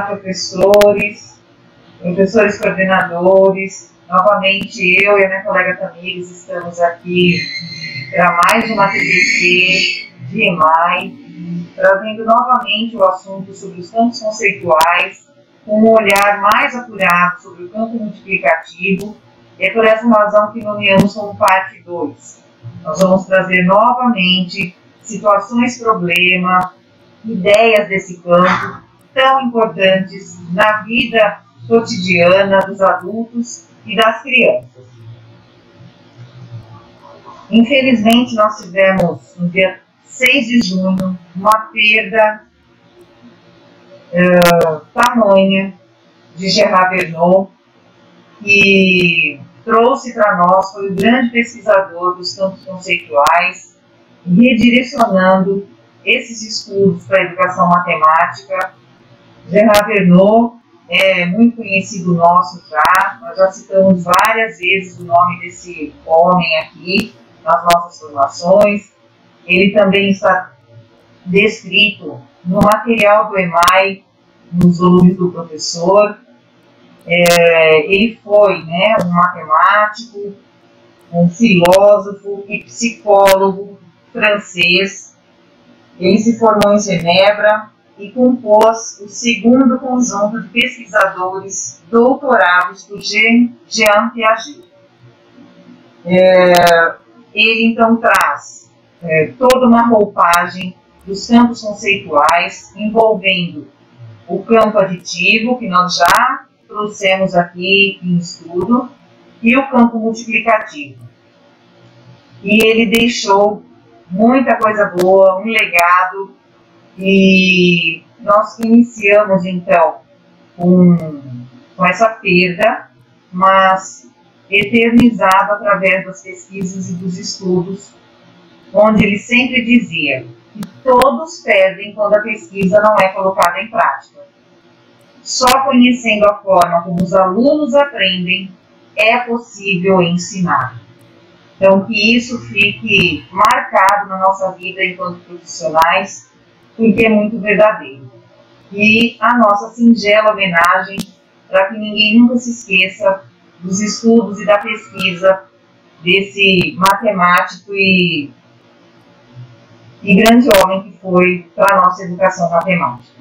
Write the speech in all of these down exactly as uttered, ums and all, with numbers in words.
professores, professores coordenadores. Novamente, eu e a minha colega Tamires estamos aqui para mais uma T P C de EMAI, trazendo novamente o assunto sobre os campos conceituais, com um olhar mais apurado sobre o campo multiplicativo. É por essa razão que nomeamos como parte dois. Nós vamos trazer novamente situações problema, ideias desse campo, tão importantes na vida cotidiana dos adultos e das crianças. Infelizmente, nós tivemos, no dia seis de junho, uma perda uh, tamanha de Gerard Bernot, que trouxe para nós, foi o grande pesquisador dos campos conceituais, redirecionando esses estudos para a educação matemática. Gerard Bernot é muito conhecido nosso já, nós já citamos várias vezes o nome desse homem aqui nas nossas formações. Ele também está descrito no material do EMAI, nos volumes do professor. É, ele foi, né, um matemático, um filósofo e psicólogo francês. Ele se formou em Genebra e compôs o segundo conjunto de pesquisadores doutorados por Jean Piaget. É, ele então traz é, toda uma roupagem dos campos conceituais, envolvendo o campo aditivo, que nós já trouxemos aqui em estudo, e o campo multiplicativo. E ele deixou muita coisa boa, um legado, e nós iniciamos então com, com essa perda, mas eternizado através das pesquisas e dos estudos, onde ele sempre dizia que todos perdem quando a pesquisa não é colocada em prática. Só conhecendo a forma como os alunos aprendem é possível ensinar. Então, que isso fique marcado na nossa vida enquanto profissionais, porque é muito verdadeiro. E a nossa singela homenagem, para que ninguém nunca se esqueça dos estudos e da pesquisa desse matemático e, e grande homem que foi para a nossa educação matemática.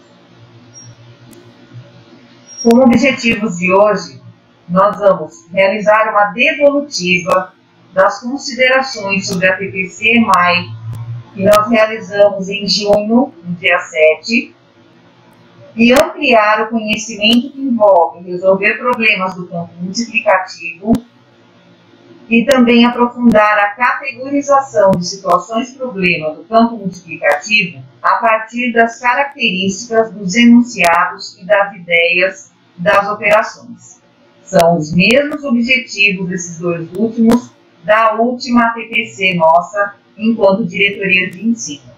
Como objetivos de hoje, nós vamos realizar uma devolutiva das considerações sobre a T P C EMAI, que nós realizamos em junho, no dia sete, e ampliar o conhecimento que envolve resolver problemas do campo multiplicativo e também aprofundar a categorização de situações-problema do campo multiplicativo a partir das características dos enunciados e das ideias das operações. São os mesmos objetivos, esses dois últimos, da última T P C nossa, enquanto diretoria de ensino.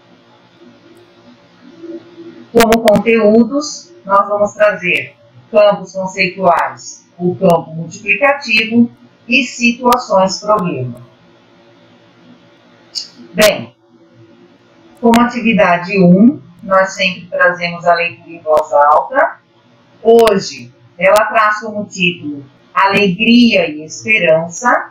Como conteúdos, nós vamos trazer campos conceituais, o campo multiplicativo e situações-problema. Bem, como atividade um, nós sempre trazemos a leitura em voz alta. Hoje, ela traz como título Alegria e Esperança.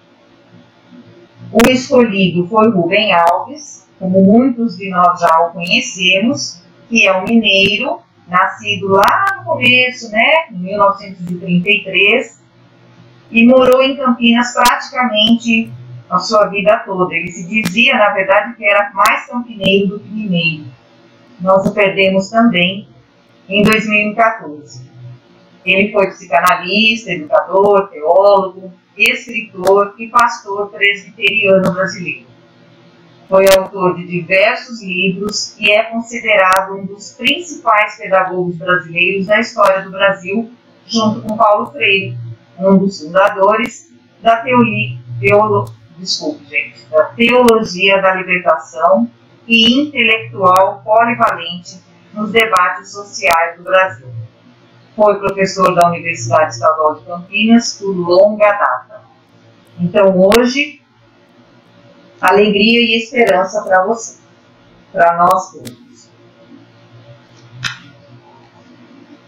O escolhido foi Rubem Alves, como muitos de nós já o conhecemos, que é um mineiro, nascido lá no começo, né, em mil novecentos e trinta e três, e morou em Campinas praticamente a sua vida toda. Ele se dizia, na verdade, que era mais campineiro do que mineiro. Nós o perdemos também em dois mil e quatorze. Ele foi psicanalista, educador, teólogo, escritor e pastor presbiteriano brasileiro. Foi autor de diversos livros e é considerado um dos principais pedagogos brasileiros da história do Brasil, junto com Paulo Freire, um dos fundadores da, teoli, teolo, desculpe, gente, da Teologia da Libertação e intelectual polivalente nos debates sociais do Brasil. Foi professor da Universidade Estadual de Campinas por longa data. Então, hoje, alegria e esperança para você, para nós todos.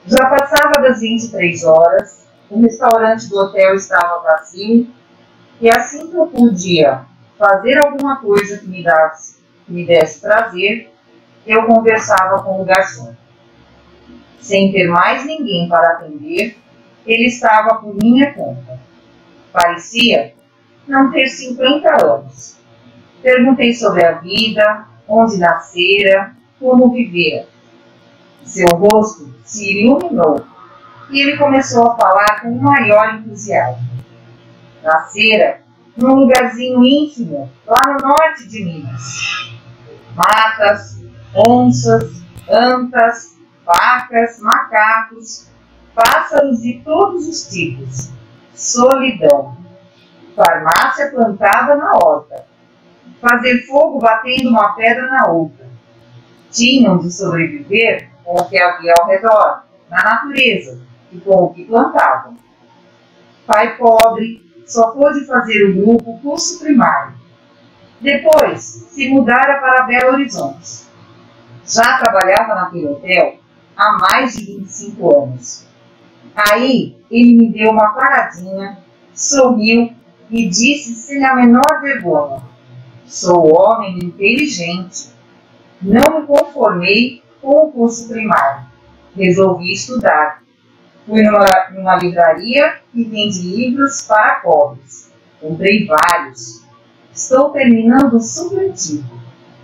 Já passava das vinte e três horas, o restaurante do hotel estava vazio e assim que eu podia fazer alguma coisa que me desse, que me desse prazer, eu conversava com o garçom. Sem ter mais ninguém para atender, ele estava por minha conta. Parecia não ter cinquenta anos. Perguntei sobre a vida, onde nascera, como vivera. Seu rosto se iluminou e ele começou a falar com o maior entusiasmo. Nascera num lugarzinho íntimo, lá no norte de Minas. Matas, onças, antas, vacas, macacos, pássaros de todos os tipos. Solidão. Farmácia plantada na horta. Fazer fogo batendo uma pedra na outra. Tinham de sobreviver com o que havia ao redor, na natureza, e com o que plantavam. Pai pobre só pôde fazer o grupo curso primário. Depois se mudara para Belo Horizonte. Já trabalhava naquele hotel há mais de vinte e cinco anos. Aí ele me deu uma paradinha, sorriu e disse sem a menor vergonha: sou homem inteligente. Não me conformei com o curso primário. Resolvi estudar. Fui numa, numa livraria e vendi livros para pobres. Comprei vários. Estou terminando o supletivo.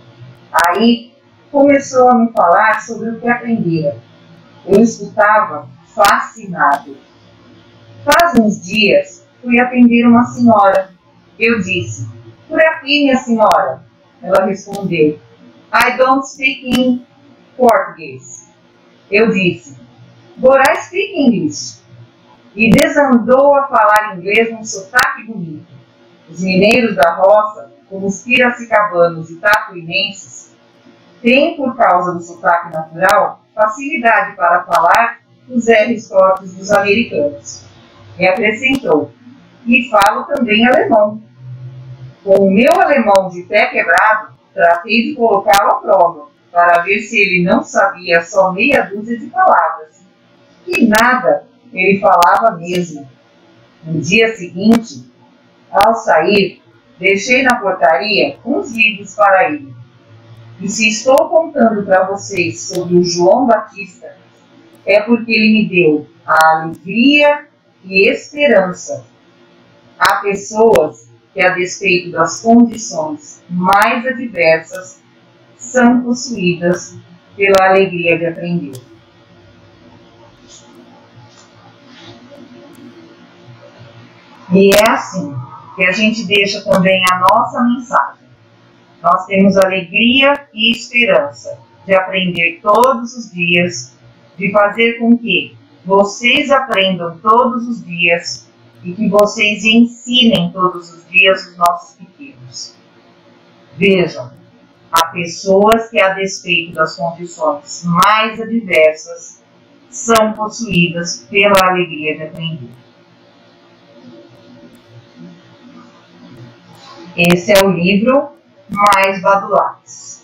Aí começou a me falar sobre o que aprendera. Eu escutava fascinado. Faz uns dias fui atender uma senhora. Eu disse: por aqui, minha senhora. Ela respondeu: I don't speak in português. Eu disse: but I speak English. E desandou a falar inglês num sotaque bonito. Os mineiros da roça, como os piracicabanos e tatuinenses, têm, por causa do sotaque natural, facilidade para falar os R's próprios dos americanos. E acrescentou: e falo também alemão. Com o meu alemão de pé quebrado, tratei de colocá-lo à prova, para ver se ele não sabia só meia dúzia de palavras. E nada, ele falava mesmo. No dia seguinte, ao sair, deixei na portaria uns livros para ele. E se estou contando para vocês sobre o João Batista, é porque ele me deu a alegria e esperança. Há pessoas que, a despeito das condições mais adversas, são possuídas pela alegria de aprender. E é assim que a gente deixa também a nossa mensagem. Nós temos alegria e esperança de aprender todos os dias, de fazer com que vocês aprendam todos os dias e que vocês ensinem todos os dias os nossos pequenos. Vejam, há pessoas que, a despeito das condições mais adversas, são possuídas pela alegria de aprender. Esse é o livro Mais Badulaques.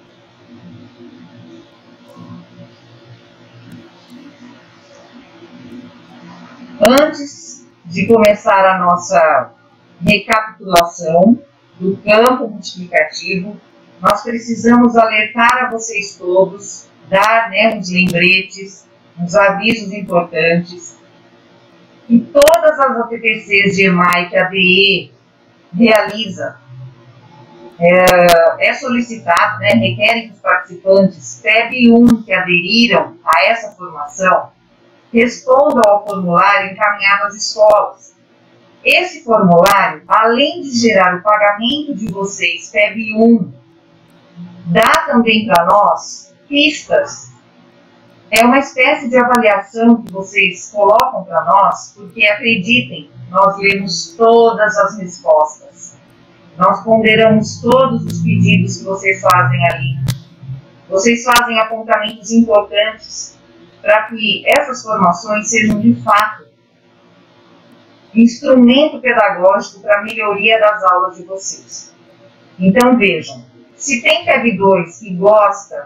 Antes de começar a nossa recapitulação do campo multiplicativo, nós precisamos alertar a vocês todos, dar né, uns lembretes, uns avisos importantes, que todas as A T P Cs de EMAI que a D E realiza, é, é solicitado, né, requerem que os participantes P E B um que aderiram a essa formação respondam ao formulário encaminhado às escolas. Esse formulário, além de gerar o pagamento de vocês P E B um, dá também para nós pistas. É uma espécie de avaliação que vocês colocam para nós, porque acreditem, nós lemos todas as respostas. Nós ponderamos todos os pedidos que vocês fazem ali. Vocês fazem apontamentos importantes para que essas formações sejam de fato instrumento pedagógico para a melhoria das aulas de vocês. Então vejam, se tem P E B dois que gosta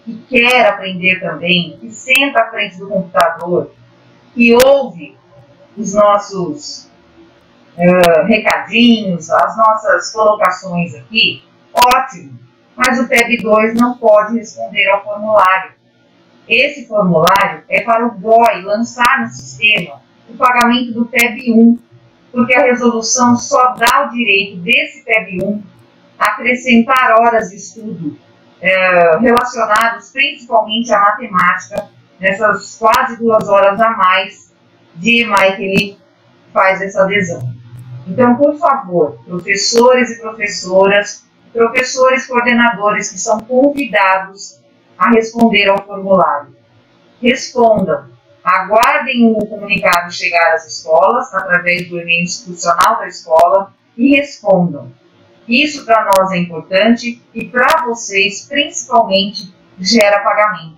que quer aprender também, que senta à frente do computador, que ouve os nossos uh, recadinhos, as nossas colocações aqui, ótimo, mas o T E B dois não pode responder ao formulário. Esse formulário é para o B O I lançar no sistema o pagamento do T E B um, porque a resolução só dá o direito desse T E B um a acrescentar horas de estudo eh, relacionados principalmente à matemática, nessas quase duas horas a mais de E M A I que ele faz essa adesão. Então, por favor, professores e professoras, professores coordenadores que são convidados a responder ao formulário, respondam, aguardem o comunicado chegar às escolas, através do e-mail institucional da escola, e respondam. Isso para nós é importante e para vocês, principalmente, gera pagamento.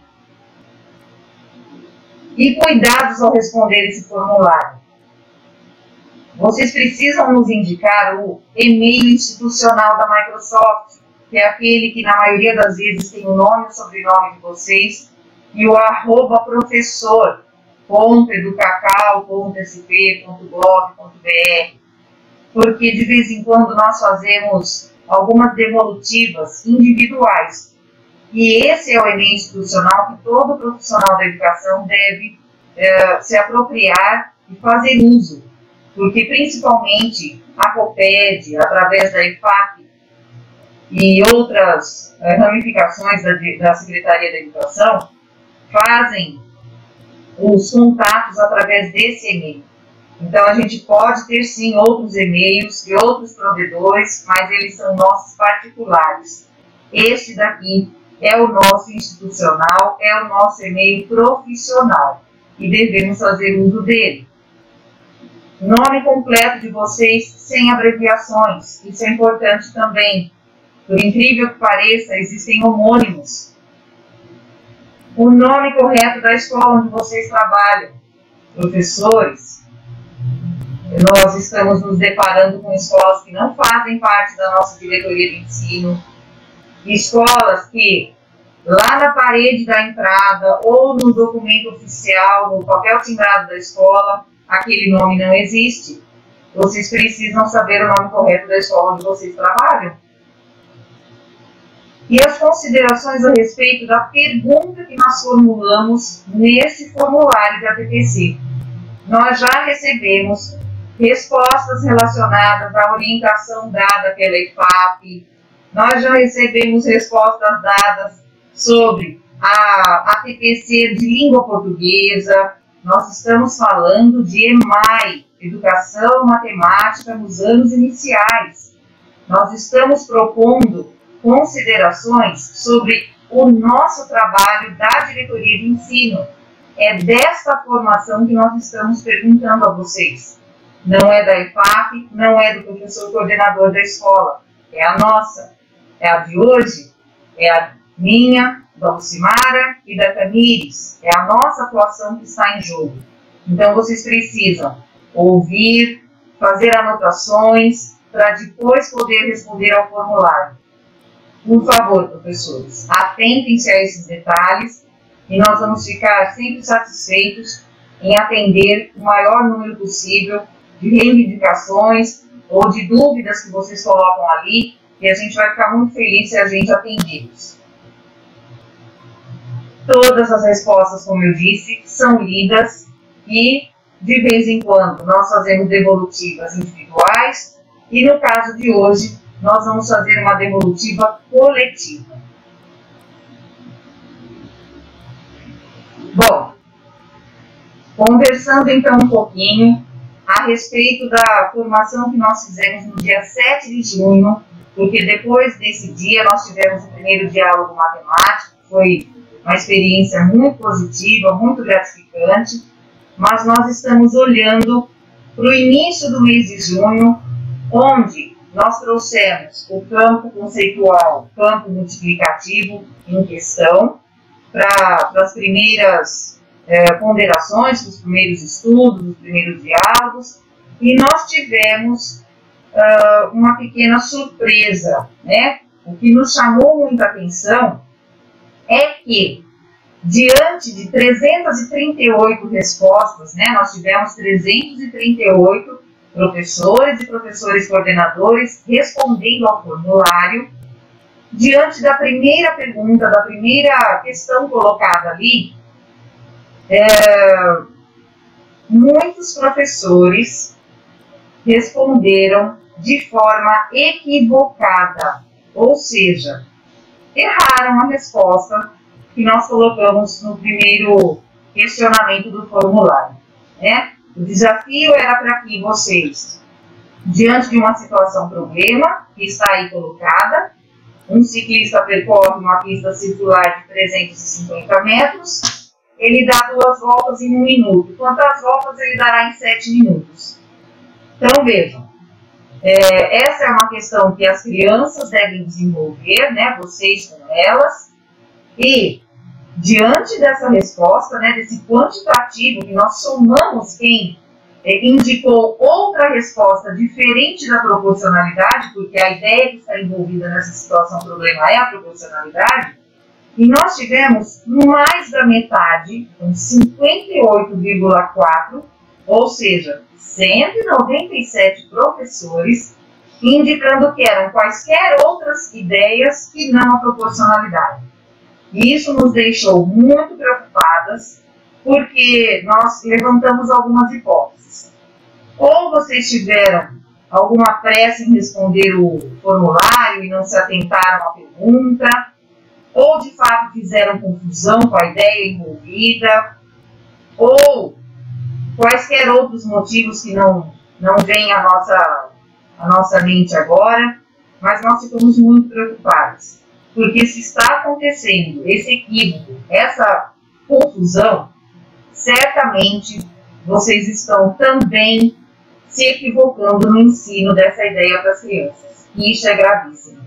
E cuidados ao responder esse formulário. Vocês precisam nos indicar o e-mail institucional da Microsoft, que é aquele que na maioria das vezes tem o nome e o sobrenome de vocês, e o arroba professor ponto educacau ponto s p ponto gov ponto b r, porque de vez em quando nós fazemos algumas devolutivas individuais, e esse é o e-mail institucional que todo profissional da educação deve eh, se apropriar e fazer uso, porque principalmente a COPED, através da E F A C e outras eh, ramificações da, da Secretaria da Educação, fazem os contatos através desse e-mail. Então, a gente pode ter, sim, outros e-mails de outros provedores, mas eles são nossos particulares. Este daqui é o nosso institucional, é o nosso e-mail profissional e devemos fazer uso dele. Nome completo de vocês sem abreviações, isso é importante também. Por incrível que pareça, existem homônimos. O nome correto da escola onde vocês trabalham. Professores, nós estamos nos deparando com escolas que não fazem parte da nossa diretoria de ensino, escolas que lá na parede da entrada ou no documento oficial, no papel timbrado da escola, aquele nome não existe. Vocês precisam saber o nome correto da escola onde vocês trabalham. E as considerações a respeito da pergunta que nós formulamos nesse formulário de A P P C. Nós já recebemos respostas relacionadas à orientação dada pela I F A P, nós já recebemos respostas dadas sobre a A P P C de língua portuguesa, nós estamos falando de E M A I, Educação Matemática nos anos iniciais. Nós estamos propondo considerações sobre o nosso trabalho da diretoria de ensino. É desta formação que nós estamos perguntando a vocês. Não é da I F A P, não é do professor coordenador da escola. É a nossa. É a de hoje. É a minha, da Lucimara e da Tamires. É a nossa atuação que está em jogo. Então, vocês precisam ouvir, fazer anotações, para depois poder responder ao formulário. Por favor, professores, atentem-se a esses detalhes e nós vamos ficar sempre satisfeitos em atender o maior número possível de reivindicações ou de dúvidas que vocês colocam ali, e a gente vai ficar muito feliz se a gente atendê-los. Todas as respostas, como eu disse, são lidas e, de vez em quando, nós fazemos devolutivas individuais e, no caso de hoje, nós vamos fazer uma devolutiva coletiva. Bom, conversando então um pouquinho a respeito da formação que nós fizemos no dia sete de junho, porque depois desse dia nós tivemos o primeiro diálogo matemático, foi uma experiência muito positiva, muito gratificante, mas nós estamos olhando para o início do mês de junho, onde nós trouxemos o campo conceitual, campo multiplicativo em questão, para as primeiras eh, ponderações, para os primeiros estudos, os primeiros diálogos, e nós tivemos uh, uma pequena surpresa, né? O que nos chamou muita atenção é que, diante de trezentas e trinta e oito respostas, né, nós tivemos trezentos e trinta e oito professores e professores coordenadores respondendo ao formulário. Diante da primeira pergunta, da primeira questão colocada ali, é, muitos professores responderam de forma equivocada, ou seja, erraram a resposta que nós colocamos no primeiro questionamento do formulário, né? O desafio era para que vocês, diante de uma situação problema, que está aí colocada, um ciclista percorre uma pista circular de trezentos e cinquenta metros, ele dá duas voltas em um minuto. Quantas voltas ele dará em sete minutos? Então, vejam, é, essa é uma questão que as crianças devem desenvolver, né, vocês com elas, e diante dessa resposta, né, desse quantitativo que nós somamos quem é, indicou outra resposta diferente da proporcionalidade, porque a ideia que está envolvida nessa situação problema é a proporcionalidade, e nós tivemos mais da metade, com cinquenta e oito vírgula quatro, ou seja, cento e noventa e sete professores, indicando que eram quaisquer outras ideias que não a proporcionalidade. E isso nos deixou muito preocupadas, porque nós levantamos algumas hipóteses. Ou vocês tiveram alguma pressa em responder o formulário e não se atentaram à pergunta, ou de fato fizeram confusão com a ideia envolvida, ou quaisquer outros motivos que não, não vêm à nossa, à nossa mente agora, mas nós ficamos muito preocupados. Porque se está acontecendo esse equívoco, essa confusão, certamente vocês estão também se equivocando no ensino dessa ideia para as crianças. E isso é gravíssimo.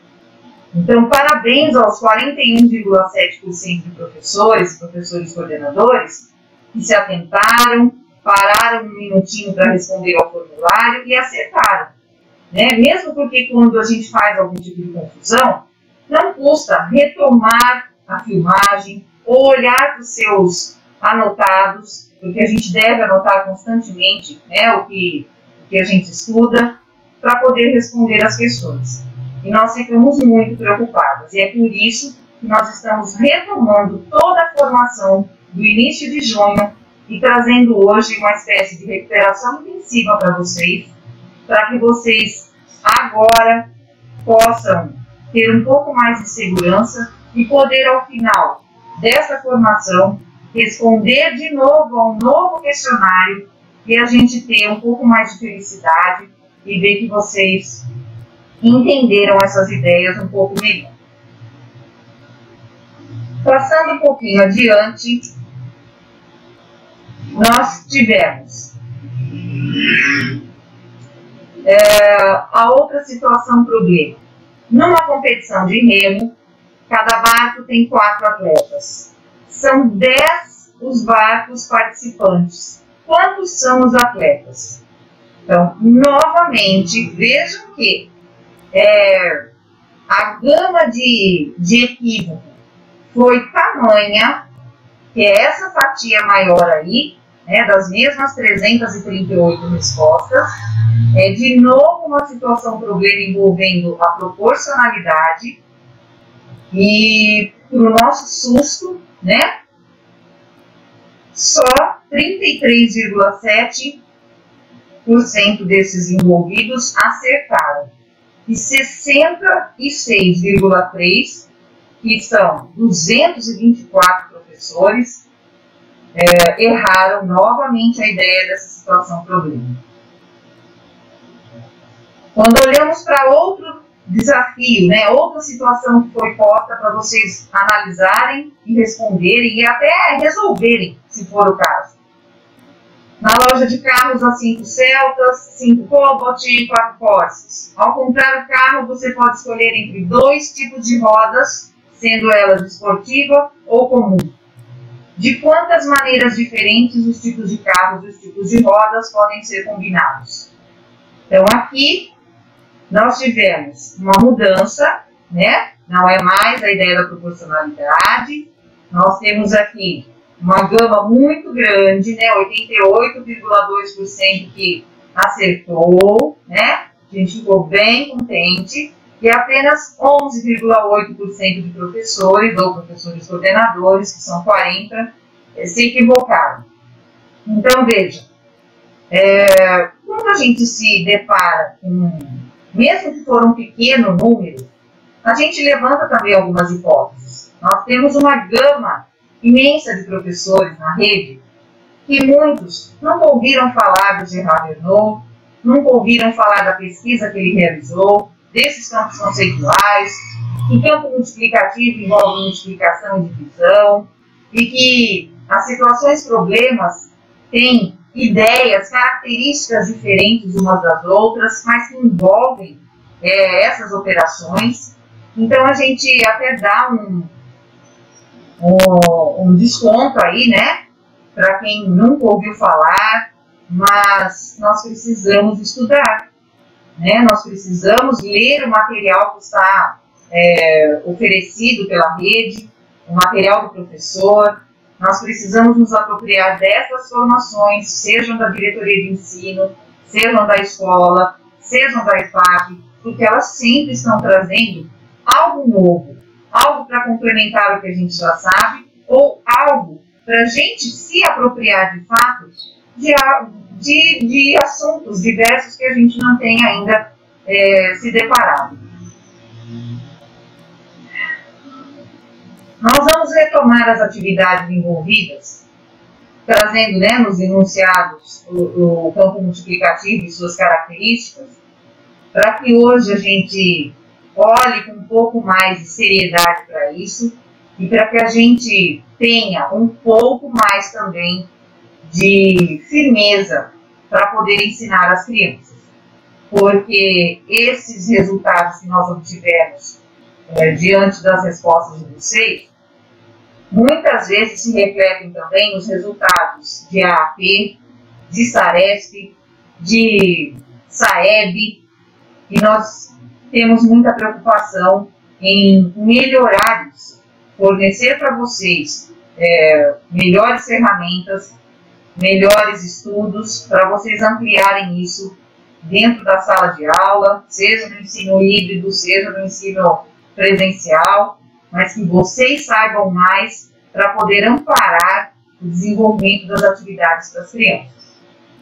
Então, parabéns aos quarenta e um vírgula sete por cento de professores e professores coordenadores que se atentaram, pararam um minutinho para responder ao formulário e acertaram. Né? Mesmo porque quando a gente faz algum tipo de confusão, não custa retomar a filmagem ou olhar para os seus anotados, porque a gente deve anotar constantemente, né, o, que, o que a gente estuda, para poder responder as questões. E nós ficamos muito preocupados. E é por isso que nós estamos retomando toda a formação do início de junho e trazendo hoje uma espécie de recuperação intensiva para vocês, para que vocês agora possam ter um pouco mais de segurança e poder, ao final dessa formação, responder de novo a um novo questionário e a gente ter um pouco mais de felicidade e ver que vocês entenderam essas ideias um pouco melhor. Passando um pouquinho adiante, nós tivemos é, a outra situação problema. Numa competição de remo, cada barco tem quatro atletas. São dez os barcos participantes. Quantos são os atletas? Então, novamente, vejam que é, a gama de, de equívoco foi tamanha, que é essa fatia maior aí, né, das mesmas trezentas e trinta e oito respostas, é de novo uma situação problema envolvendo a proporcionalidade e, para o nosso susto, né, só trinta e três vírgula sete por cento desses envolvidos acertaram e sessenta e seis vírgula três por cento, que são duzentos e vinte e quatro professores, é, erraram novamente a ideia dessa situação problema. Quando olhamos para outro desafio, né, outra situação que foi posta para vocês analisarem e responderem e até resolverem, se for o caso. Na loja de carros, há cinco Celtas, cinco Cobalt e quatro Porsches. Ao comprar o carro, você pode escolher entre dois tipos de rodas, sendo elas esportiva ou comum. De quantas maneiras diferentes os tipos de carros e os tipos de rodas podem ser combinados? Então, aqui nós tivemos uma mudança né? Não é mais a ideia da proporcionalidade. Nós temos aqui uma gama muito grande, né? oitenta e oito vírgula dois por cento que acertou, né? A gente ficou bem contente. E apenas onze vírgula oito por cento de professores ou professores coordenadores, que são quarenta por cento, se equivocaram. Então, veja, é, quando a gente se depara com, mesmo que for um pequeno número, a gente levanta também algumas hipóteses. Nós temos uma gama imensa de professores na rede, que muitos nunca ouviram falar do Gerard Verneau, nunca ouviram falar da pesquisa que ele realizou, desses campos conceituais, que campo multiplicativo envolve multiplicação e divisão, e que as situações problemas têm ideias, características diferentes umas das outras, mas que envolvem é, essas operações. Então a gente até dá um, um, um desconto aí, né, para quem nunca ouviu falar, mas nós precisamos estudar. Né? Nós precisamos ler o material que está é, oferecido pela rede, o material do professor. Nós precisamos nos apropriar dessas formações, sejam da diretoria de ensino, sejam da escola, sejam da I F A P, porque elas sempre estão trazendo algo novo, algo para complementar o que a gente já sabe, ou algo para a gente se apropriar de fato de De, de assuntos diversos que a gente não tem ainda é, se deparado. Nós vamos retomar as atividades envolvidas, trazendo, né, nos enunciados o, o campo multiplicativo e suas características, para que hoje a gente olhe com um pouco mais de seriedade para isso e para que a gente tenha um pouco mais também de firmeza para poder ensinar as crianças, porque esses resultados que nós obtivemos é, diante das respostas de vocês, muitas vezes se refletem também nos resultados de A A P, de Saresp, de Saeb, e nós temos muita preocupação em melhorar isso, fornecer para vocês é, melhores ferramentas, melhores estudos, para vocês ampliarem isso dentro da sala de aula, seja no ensino híbrido, seja no ensino presencial, mas que vocês saibam mais para poder amparar o desenvolvimento das atividades das crianças.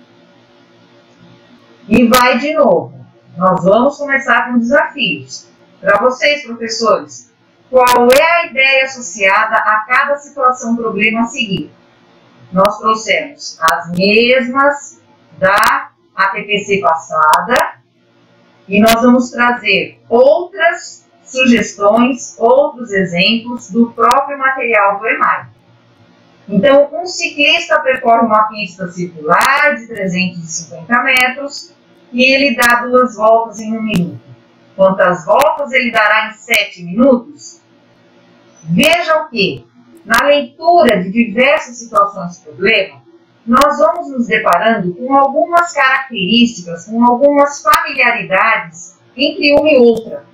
E vai de novo, nós vamos começar com desafios. Para vocês, professores, qual é a ideia associada a cada situação problema a seguir? Nós trouxemos as mesmas da A T P C passada e nós vamos trazer outras sugestões, outros exemplos do próprio material do EMAI. Então, um ciclista percorre uma pista circular de trezentos e cinquenta metros e ele dá duas voltas em um minuto. Quantas voltas ele dará em sete minutos? Vejam que na leitura de diversas situações de problema, nós vamos nos deparando com algumas características, com algumas familiaridades entre uma e outra.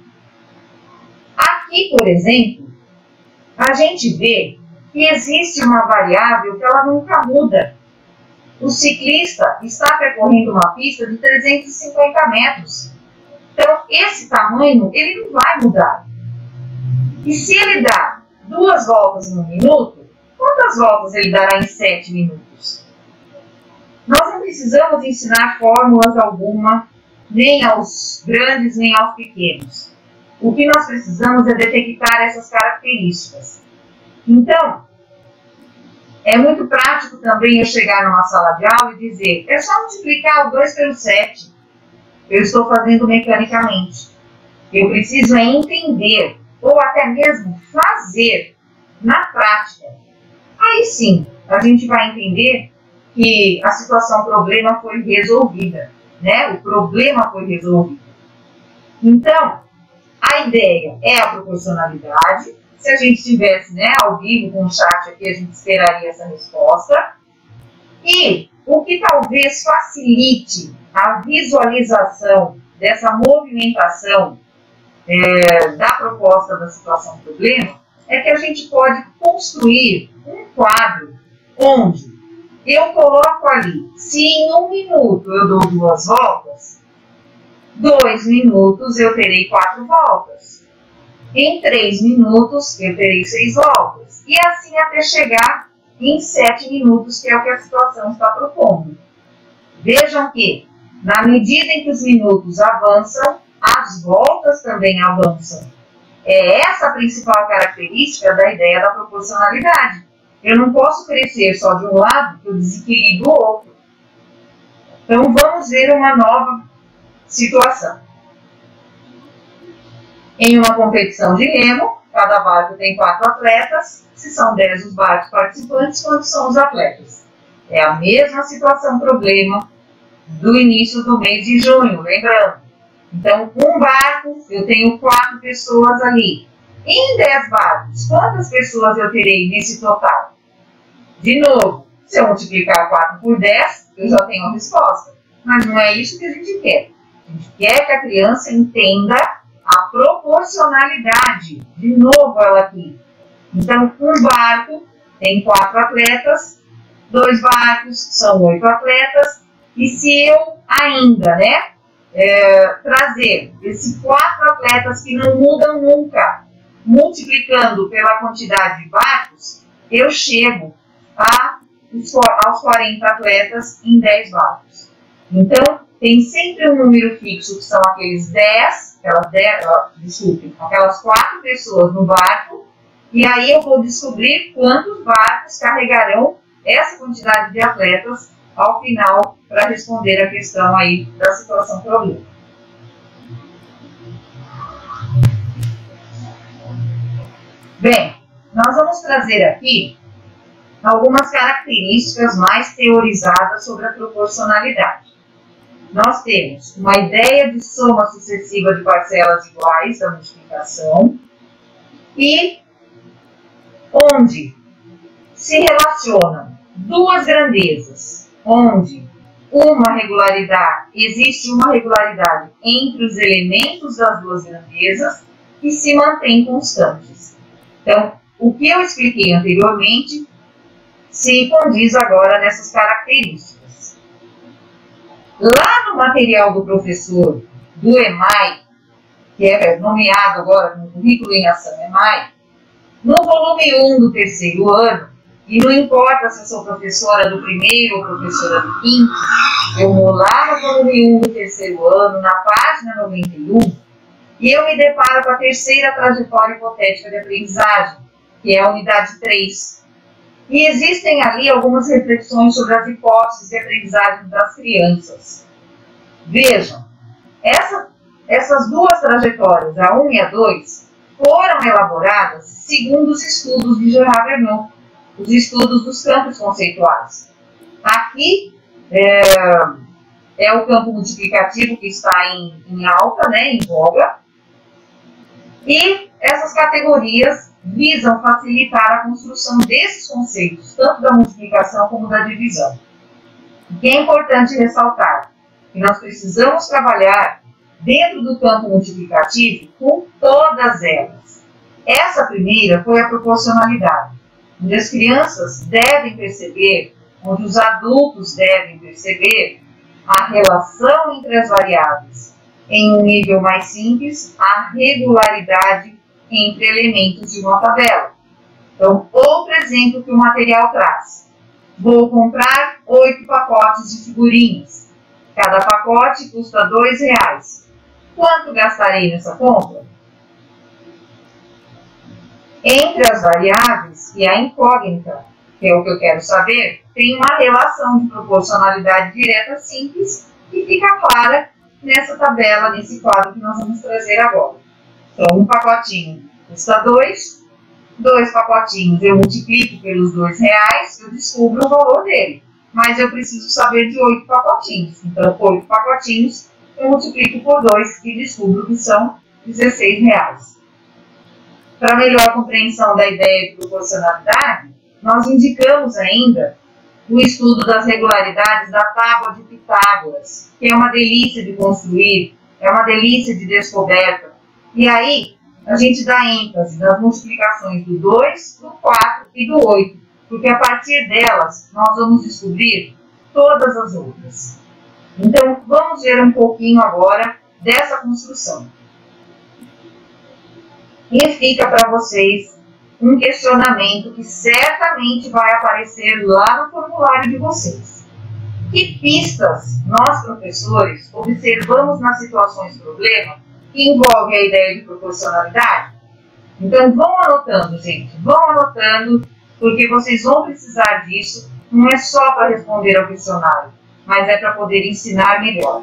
Aqui, por exemplo, a gente vê que existe uma variável que ela nunca muda. O ciclista está percorrendo uma pista de trezentos e cinquenta metros. Então, esse tamanho, ele não vai mudar. E se ele dá duas voltas em um minuto, quantas voltas ele dará em sete minutos? Nós não precisamos ensinar fórmulas alguma, nem aos grandes, nem aos pequenos. O que nós precisamos é detectar essas características. Então, é muito prático também eu chegar numa sala de aula e dizer, é só multiplicar o dois pelo sete. Eu estou fazendo mecanicamente. Eu preciso é entender, ou até mesmo fazer na prática. Aí sim, a gente vai entender que a situação problema foi resolvida, né? O problema foi resolvido. Então, a ideia é a proporcionalidade. Se a gente tivesse, né, ao vivo com o chat aqui, a gente esperaria essa resposta. E o que talvez facilite a visualização dessa movimentação é, da proposta da situação-problema é que a gente pode construir um quadro onde eu coloco ali, se em um minuto eu dou duas voltas, dois minutos eu terei quatro voltas. Em três minutos eu terei seis voltas. E assim até chegar em sete minutos, que é o que a situação está propondo. Vejam que, na medida em que os minutos avançam, as voltas também avançam. É essa a principal característica da ideia da proporcionalidade. Eu não posso crescer só de um lado que eu desequilibro o outro. Então vamos ver uma nova situação. Em uma competição de remo, cada barco tem quatro atletas. Se são dez os barcos participantes, quantos são os atletas? É a mesma situação, problema do início do mês de junho, lembrando. Então, um barco, eu tenho quatro pessoas ali. Em dez barcos, quantas pessoas eu terei nesse total? De novo, se eu multiplicar quatro por dez, eu já tenho a resposta. Mas não é isso que a gente quer. A gente quer que a criança entenda a proporcionalidade. De novo ela aqui. Então, um barco tem quatro atletas, dois barcos são oito atletas, e se eu ainda, né, é, trazer esses quatro atletas que não mudam nunca, multiplicando pela quantidade de barcos, eu chego a, aos quarenta atletas em dez barcos. Então, tem sempre um número fixo, que são aqueles dez, aquelas dez, desculpe, aquelas quatro pessoas no barco, e aí eu vou descobrir quantos barcos carregarão essa quantidade de atletas ao final para responder a questão aí da situação problema. Bem, nós vamos trazer aqui algumas características mais teorizadas sobre a proporcionalidade. Nós temos uma ideia de soma sucessiva de parcelas iguais da multiplicação e onde se relacionam duas grandezas, onde uma regularidade, existe uma regularidade entre os elementos das duas grandezas e se mantém constantes. Então, o que eu expliquei anteriormente se condiz agora nessas características. Lá no material do professor do E M A I, que é nomeado agora como Currículo em Ação E M A I, no volume um do terceiro ano, e não importa se eu sou professora do primeiro ou professora do quinto, eu vou lá no volume um do terceiro ano, na página noventa e um, e eu me deparo com a terceira trajetória hipotética de aprendizagem, que é a unidade três. E existem ali algumas reflexões sobre as hipóteses de aprendizagem das crianças. Vejam, essa, essas duas trajetórias, a um e a dois, foram elaboradas segundo os estudos de Gerard Vernon, os estudos dos campos conceituais. Aqui é, é o campo multiplicativo que está em, em alta, né, em voga, e essas categorias visam facilitar a construção desses conceitos, tanto da multiplicação como da divisão. O que é importante ressaltar? Que nós precisamos trabalhar dentro do campo multiplicativo com todas elas. Essa primeira foi a proporcionalidade, onde as crianças devem perceber, onde os adultos devem perceber a relação entre as variáveis, em um nível mais simples, a regularidade entre elementos de uma tabela. Então, outro exemplo que o material traz. Vou comprar oito pacotes de figurinhas. Cada pacote custa dois reais. Quanto gastarei nessa compra? Entre as variáveis e a incógnita, que é o que eu quero saber, tem uma relação de proporcionalidade direta simples que fica clara nessa tabela, nesse quadro que nós vamos trazer agora. Então, um pacotinho custa dois, dois pacotinhos eu multiplico pelos dois reais, eu descubro o valor dele. Mas eu preciso saber de oito pacotinhos. Então, oito pacotinhos eu multiplico por dois e descubro que são dezesseis reais. Para melhor compreensão da ideia de proporcionalidade, nós indicamos ainda o estudo das regularidades da tábua de Pitágoras, que é uma delícia de construir, é uma delícia de descoberta, E aí, a gente dá ênfase nas multiplicações do dois, do quatro e do oito, porque a partir delas nós vamos descobrir todas as outras. Então, vamos ver um pouquinho agora dessa construção. E fica para vocês um questionamento que certamente vai aparecer lá no formulário de vocês. Que pistas nós, professores, observamos nas situações problema que envolve a ideia de proporcionalidade? Então, vão anotando, gente, vão anotando, porque vocês vão precisar disso, não é só para responder ao questionário, mas é para poder ensinar melhor.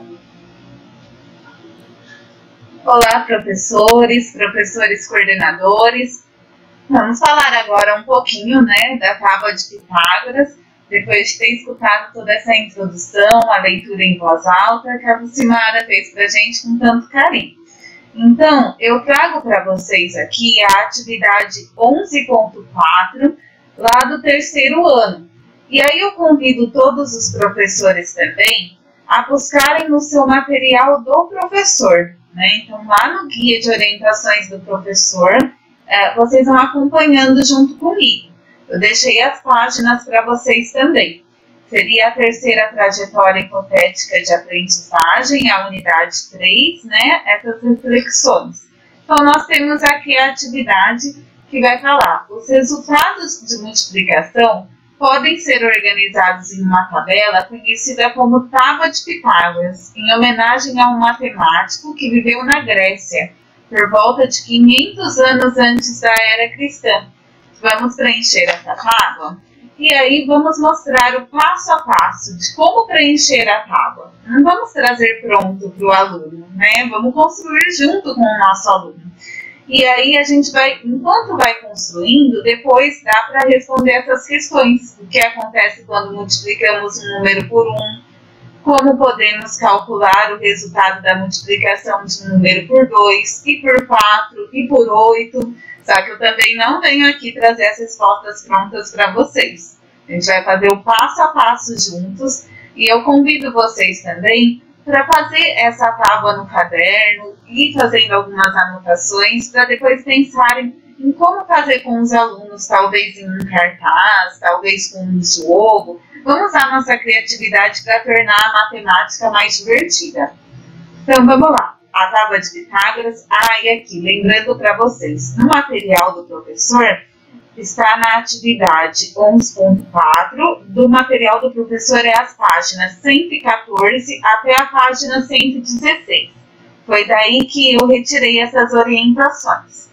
Olá, professores, professores coordenadores. Vamos falar agora um pouquinho, né, da tábua de Pitágoras, depois de ter escutado toda essa introdução, a leitura em voz alta que a Lucimara fez para a gente com tanto carinho. Então, eu trago para vocês aqui a atividade onze ponto quatro, lá do terceiro ano. E aí eu convido todos os professores também a buscarem no seu material do professor, né? Então, lá no guia de orientações do professor, é, vocês vão acompanhando junto comigo. Eu deixei as páginas para vocês também. Seria a terceira trajetória hipotética de aprendizagem, a unidade três, né? Essas reflexões. Então, nós temos aqui a atividade que vai falar: os resultados de multiplicação podem ser organizados em uma tabela conhecida como Tábua de Pitágoras, em homenagem a um matemático que viveu na Grécia, por volta de quinhentos anos antes da era cristã. Vamos preencher essa tábua? E aí vamos mostrar o passo a passo de como preencher a tábua. Não vamos trazer pronto para o aluno, né? Vamos construir junto com o nosso aluno. E aí a gente vai, enquanto vai construindo, depois dá para responder essas questões. O que acontece quando multiplicamos um número por um? Como podemos calcular o resultado da multiplicação de um número por dois, e por quatro, e por oito? Só que eu também não venho aqui trazer as respostas prontas para vocês. A gente vai fazer o passo a passo juntos, e eu convido vocês também para fazer essa tábua no caderno e fazendo algumas anotações para depois pensarem em como fazer com os alunos, talvez em um cartaz, talvez com um jogo. Vamos usar nossa criatividade para tornar a matemática mais divertida. Então, vamos lá. A tábua de Pitágoras. Ah, e aqui, lembrando para vocês, no material do professor, está na atividade onze ponto quatro, do material do professor é as páginas cento e quatorze até a página cento e dezesseis. Foi daí que eu retirei essas orientações.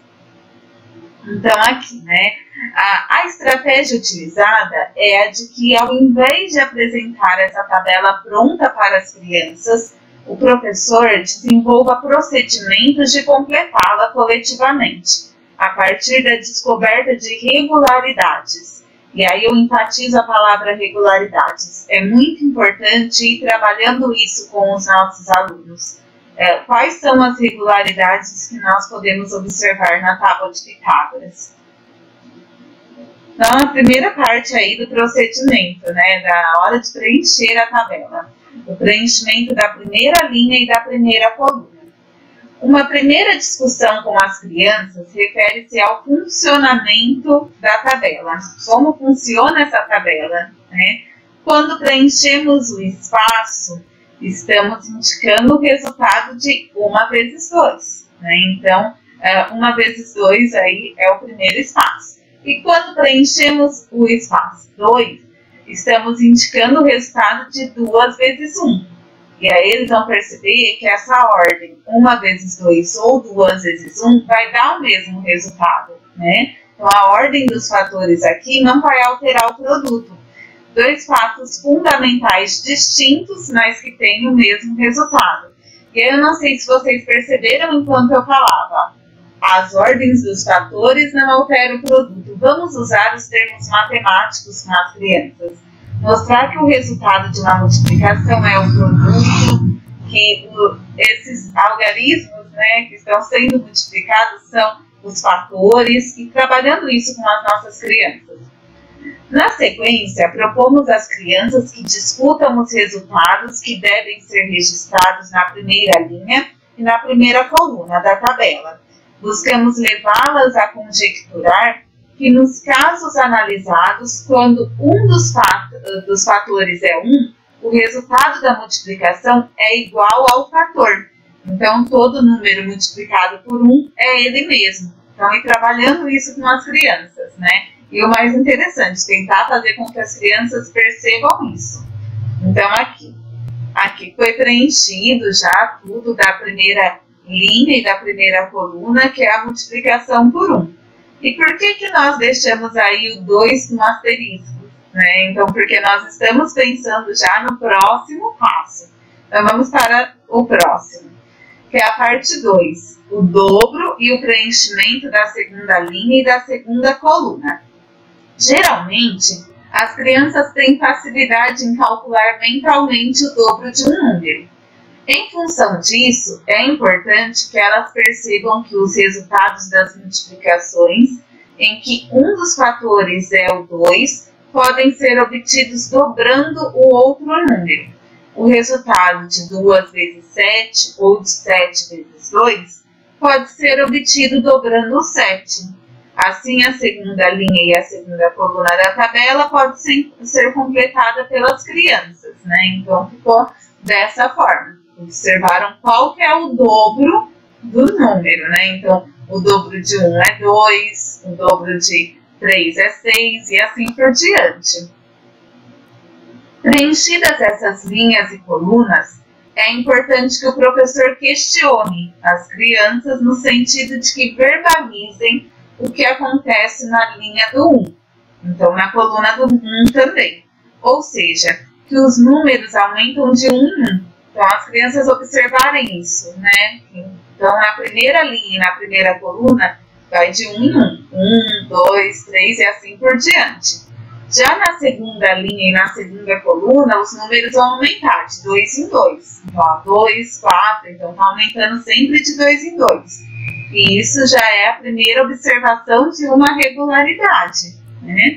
Então, aqui, né, a, a estratégia utilizada é a de que, ao invés de apresentar essa tabela pronta para as crianças, o professor desenvolva procedimentos de completá-la coletivamente, a partir da descoberta de regularidades. E aí eu enfatizo a palavra regularidades. É muito importante ir trabalhando isso com os nossos alunos. É, quais são as regularidades que nós podemos observar na tábua de Pitágoras? Então, a primeira parte aí do procedimento, né, da hora de preencher a tabela. O preenchimento da primeira linha e da primeira coluna. Uma primeira discussão com as crianças refere-se ao funcionamento da tabela. Como funciona essa tabela, né? Quando preenchemos o espaço, estamos indicando o resultado de uma vezes dois, né? Então, uma vezes dois aí é o primeiro espaço. E quando preenchemos o espaço dois, estamos indicando o resultado de duas vezes um. E aí eles vão perceber que essa ordem, uma vezes dois ou duas vezes um, vai dar o mesmo resultado, né? Então, a ordem dos fatores aqui não vai alterar o produto. Dois fatos fundamentais distintos, mas que têm o mesmo resultado. E aí eu não sei se vocês perceberam enquanto eu falava. As ordens dos fatores não alteram o produto. Vamos usar os termos matemáticos com as crianças. Mostrar que o resultado de uma multiplicação é o produto, que o, esses algarismos, né, que estão sendo multiplicados são os fatores, e trabalhando isso com as nossas crianças. Na sequência, propomos às crianças que discutam os resultados que devem ser registrados na primeira linha e na primeira coluna da tabela. buscamos levá-las a conjecturar que nos casos analisados, quando um dos, fato, dos fatores é um, o resultado da multiplicação é igual ao fator. Então, todo número multiplicado por um é ele mesmo. Então, ir trabalhando isso com as crianças, né? E o mais interessante, tentar fazer com que as crianças percebam isso. Então, aqui. Aqui foi preenchido já tudo da primeira linha e da primeira coluna, que é a multiplicação por um. E por que que nós deixamos aí o dois com asterisco? Né? Então, porque nós estamos pensando já no próximo passo. Então, vamos para o próximo, que é a parte dois. O dobro e o preenchimento da segunda linha e da segunda coluna. Geralmente, as crianças têm facilidade em calcular mentalmente o dobro de um número. Em função disso, é importante que elas percebam que os resultados das multiplicações, em que um dos fatores é o dois, podem ser obtidos dobrando o outro número. O resultado de duas vezes sete ou de sete vezes dois pode ser obtido dobrando o sete. Assim, a segunda linha e a segunda coluna da tabela pode ser, ser completada pelas crianças, né? Então, ficou dessa forma. Observaram qual que é o dobro do número, né? Então, o dobro de um é dois, o dobro de três é seis e assim por diante. Preenchidas essas linhas e colunas, é importante que o professor questione as crianças no sentido de que verbalizem o que acontece na linha do um. Então, na coluna do um também. Ou seja, que os números aumentam de um em um. Então, as crianças observarem isso, né? Então, na primeira linha e na primeira coluna, vai de um em um. um, dois, três e assim por diante. Já na segunda linha e na segunda coluna, os números vão aumentar de dois em dois. Então, dois, quatro, então está aumentando sempre de dois em dois. E isso já é a primeira observação de uma regularidade, né?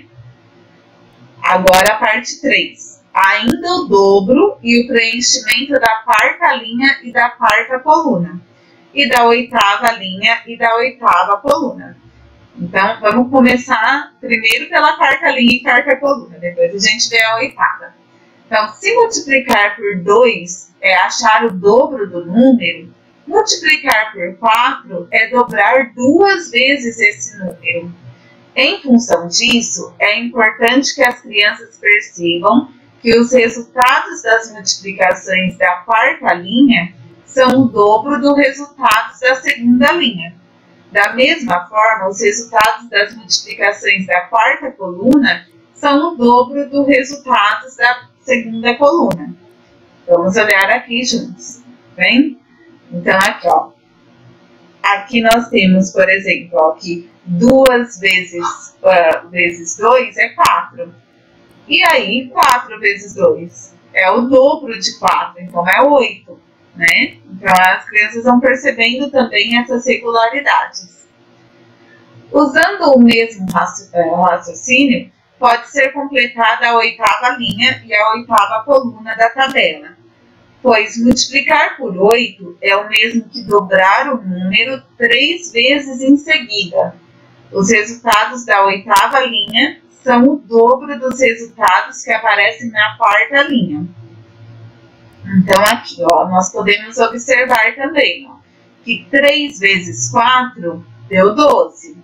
Agora a parte três. Ainda o dobro e o preenchimento da quarta linha e da quarta coluna. E da oitava linha e da oitava coluna. Então, vamos começar primeiro pela quarta linha e quarta coluna, depois a gente vê a oitava. Então, se multiplicar por dois é achar o dobro do número, multiplicar por quatro é dobrar duas vezes esse número. Em função disso, é importante que as crianças percebam que os resultados das multiplicações da quarta linha são o dobro dos resultados da segunda linha. Da mesma forma, os resultados das multiplicações da quarta coluna são o dobro dos resultados da segunda coluna. Vamos olhar aqui juntos, bem? Então, aqui, ó. Aqui nós temos, por exemplo, ó, que duas vezes, uh, vezes dois é quatro. E aí, quatro vezes dois é o dobro de quatro, então é oito, né? Então, as crianças vão percebendo também essas regularidades. Usando o mesmo raciocínio, pode ser completada a oitava linha e a oitava coluna da tabela, pois multiplicar por oito é o mesmo que dobrar o número três vezes em seguida. Os resultados da oitava linha são o dobro dos resultados que aparecem na quarta linha. Então, aqui, ó, nós podemos observar também, ó, que três vezes quatro deu doze.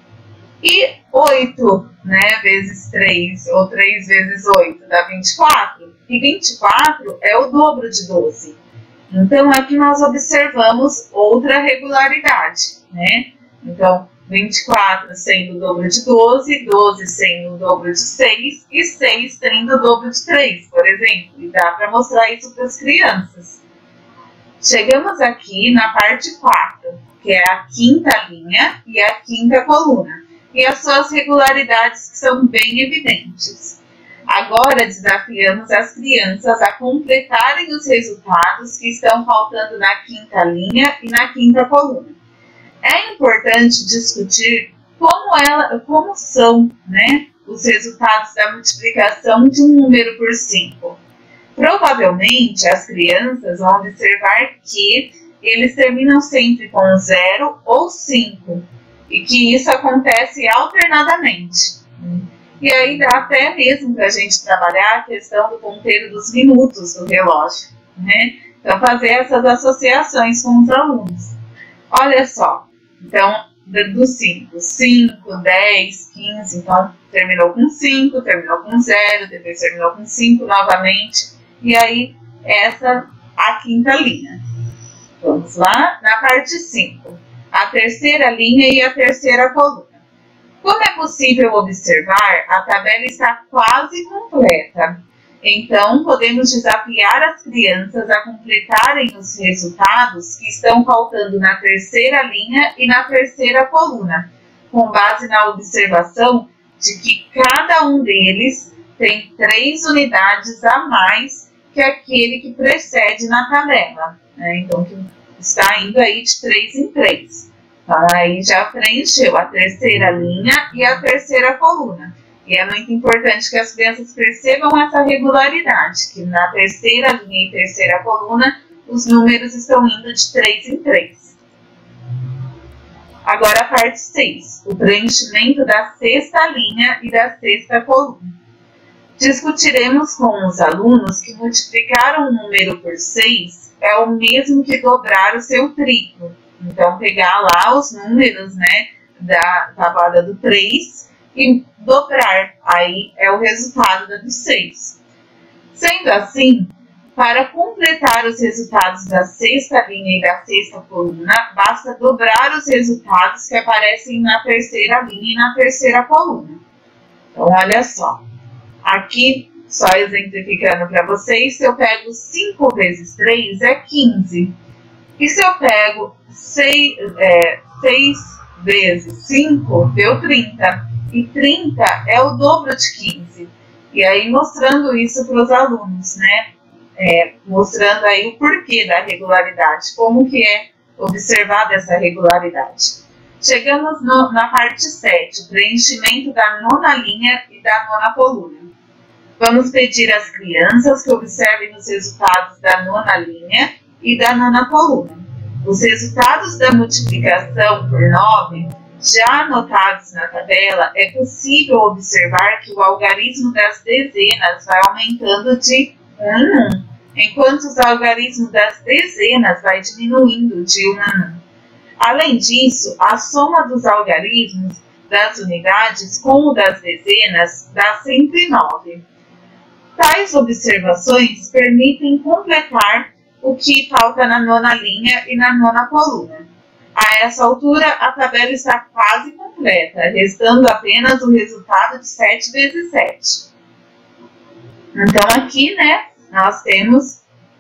E oito, né, vezes três, ou três vezes oito, dá vinte e quatro. E vinte e quatro é o dobro de doze. Então, aqui nós observamos outra regularidade, né? Então, vinte e quatro sendo o dobro de doze, doze sendo o dobro de seis e seis sendo o dobro de três, por exemplo. E dá para mostrar isso para as crianças. Chegamos aqui na parte quatro, que é a quinta linha e a quinta coluna. E as suas regularidades que são bem evidentes. Agora desafiamos as crianças a completarem os resultados que estão faltando na quinta linha e na quinta coluna. É importante discutir como, ela, como são, né, os resultados da multiplicação de um número por cinco. Provavelmente as crianças vão observar que eles terminam sempre com zero ou cinco, e que isso acontece alternadamente. E aí dá até mesmo para a gente trabalhar a questão do ponteiro dos minutos do relógio, né? Então, fazer essas associações com os alunos. Olha só, então, do cinco, cinco, dez, quinze, então terminou com cinco, terminou com zero, depois terminou com cinco novamente, e aí essa a quinta linha. Vamos lá, na parte cinco, a terceira linha e a terceira coluna. Como é possível observar, a tabela está quase completa. Então, podemos desafiar as crianças a completarem os resultados que estão faltando na terceira linha e na terceira coluna, com base na observação de que cada um deles tem três unidades a mais que aquele que precede na tabela, né? Então, que está indo aí de três em três. Então, aí já preencheu a terceira linha e a terceira coluna. E é muito importante que as crianças percebam essa regularidade, que na terceira linha e terceira coluna, os números estão indo de três em três. Agora a parte seis, o preenchimento da sexta linha e da sexta coluna. Discutiremos com os alunos que multiplicar um número por seis é o mesmo que dobrar o seu triplo. Então, pegar lá os números, né, da tabuada do três e dobrar, aí é o resultado da do seis. Sendo assim, para completar os resultados da sexta linha e da sexta coluna, basta dobrar os resultados que aparecem na terceira linha e na terceira coluna. Então, olha só, aqui, só exemplificando para vocês, se eu pego cinco vezes três, é quinze. E se eu pego seis, é, seis vezes cinco, deu trinta. E trinta é o dobro de quinze. E aí mostrando isso para os alunos, né? É, mostrando aí o porquê da regularidade, como que é observada essa regularidade. Chegamos no, na parte sete, o preenchimento da nona linha e da nona coluna. Vamos pedir às crianças que observem os resultados da nona linha e da nona coluna. Os resultados da multiplicação por nove, já anotados na tabela, é possível observar que o algarismo das dezenas vai aumentando de um em um, enquanto os algarismos das dezenas vai diminuindo de um em um. Além disso, a soma dos algarismos das unidades com o das dezenas dá sempre nove. Tais observações permitem completar o que falta na nona linha e na nona coluna. A essa altura, a tabela está quase completa, restando apenas o resultado de sete vezes sete. Então, aqui, né, nós temos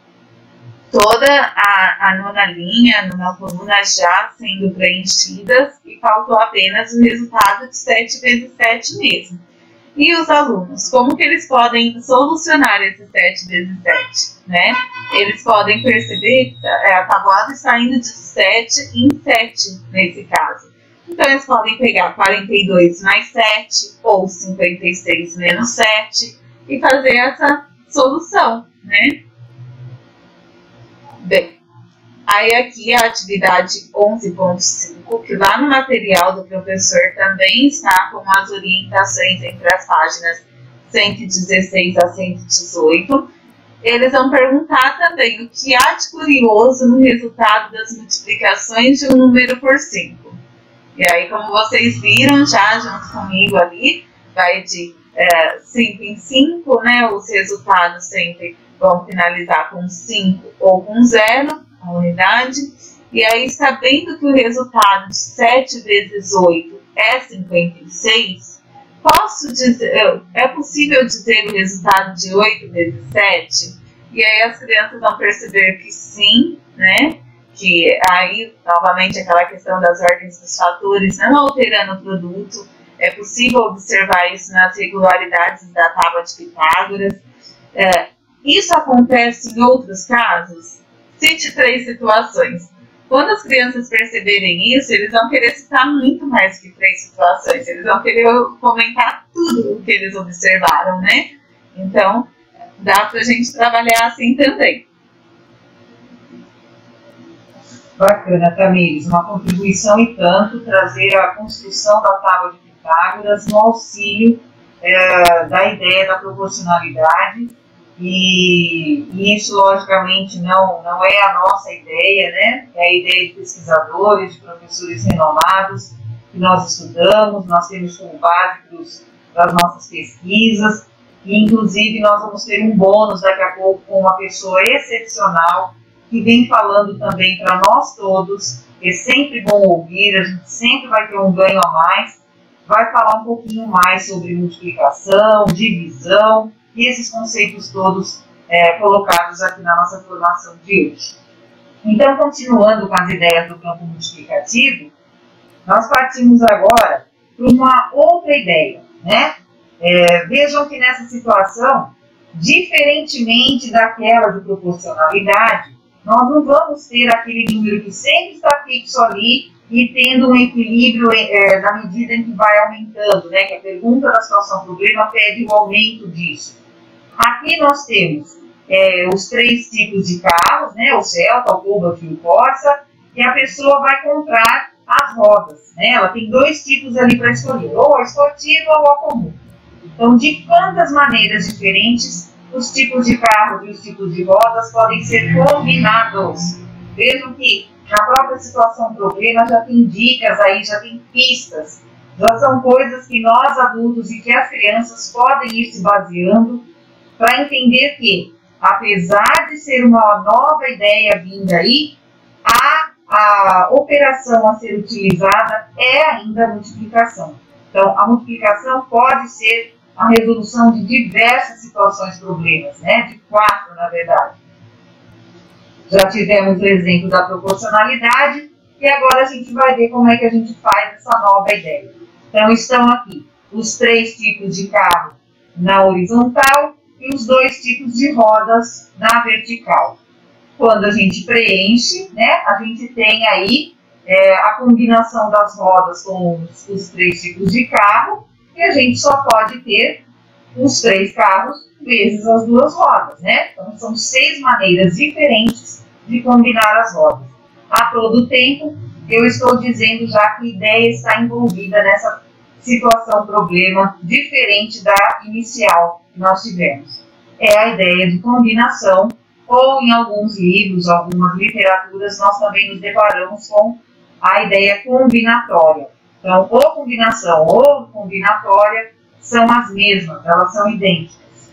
toda a, a nona linha, a nona coluna já sendo preenchidas e faltou apenas o resultado de sete vezes sete mesmo. E os alunos, como que eles podem solucionar esse sete vezes sete, né? Eles podem perceber que a tabuada está indo de sete em sete nesse caso. Então, eles podem pegar quarenta e dois mais sete ou cinquenta e seis menos sete e fazer essa solução, né? Bem, aí aqui a atividade onze ponto cinco, que lá no material do professor também está com as orientações entre as páginas cento e dezesseis a cento e dezoito. Eles vão perguntar também o que há de curioso no resultado das multiplicações de um número por cinco. E aí, como vocês viram já junto comigo ali, vai de é, cinco em cinco, né? Os resultados sempre vão finalizar com cinco ou com zero, a unidade. E aí, sabendo que o resultado de sete vezes oito é cinquenta e seis, posso dizer, é possível dizer o resultado de oito vezes sete? E aí as crianças vão perceber que sim, né? Que aí, novamente, aquela questão das ordens dos fatores, não alterando o produto, é possível observar isso nas regularidades da tábua de Pitágoras. É, isso acontece em outros casos? Cite três situações. Quando as crianças perceberem isso, eles vão querer citar muito mais que três situações. Eles vão querer comentar tudo o que eles observaram, né? Então, dá pra gente trabalhar assim também. Bacana, Tamires, uma contribuição e tanto trazer a construção da tábua de Pitágoras no auxílio é, da ideia da proporcionalidade, e, e isso logicamente não, não é a nossa ideia, né? É a ideia de pesquisadores, de professores renomados que nós estudamos, nós temos como base para as nossas pesquisas, e inclusive nós vamos ter um bônus daqui a pouco com uma pessoa excepcional que vem falando também para nós todos. É sempre bom ouvir, a gente sempre vai ter um ganho a mais, vai falar um pouquinho mais sobre multiplicação, divisão e esses conceitos todos é, colocados aqui na nossa formação de hoje. Então, continuando com as ideias do campo multiplicativo, nós partimos agora para uma outra ideia, né? É, vejam que nessa situação, diferentemente daquela de proporcionalidade, nós não vamos ter aquele número que sempre está fixo ali e tendo um equilíbrio é, na medida em que vai aumentando, né? Que a pergunta da situação problema pede o aumento disso. Aqui nós temos é, os três tipos de carros, né? O Celta, o Cobalt e o Corsa, e a pessoa vai comprar as rodas, né? Ela tem dois tipos ali para escolher, ou a esportiva ou a comum. Então, de quantas maneiras diferentes os tipos de carros e os tipos de rodas podem ser combinados? Vejam que na própria situação problema já tem dicas aí, já tem pistas, já são coisas que nós adultos e que as crianças podem ir se baseando para entender que, apesar de ser uma nova ideia vinda aí, a, a operação a ser utilizada é ainda a multiplicação. Então, a multiplicação pode ser a resolução de diversas situações problemas, né? De quatro, na verdade. Já tivemos o exemplo da proporcionalidade e agora a gente vai ver como é que a gente faz essa nova ideia. Então, estão aqui os três tipos de carro na horizontal e os dois tipos de rodas na vertical. Quando a gente preenche, né, a gente tem aí é, a combinação das rodas com os, os três tipos de carro, e a gente só pode ter os três carros vezes as duas rodas, né? Então, são seis maneiras diferentes de combinar as rodas. A todo tempo, eu estou dizendo já que a ideia está envolvida nessa situação, problema, diferente da inicial que nós tivemos. É a ideia de combinação, ou em alguns livros, algumas literaturas, nós também nos deparamos com a ideia combinatória. Então, ou combinação ou combinatória são as mesmas, elas são idênticas.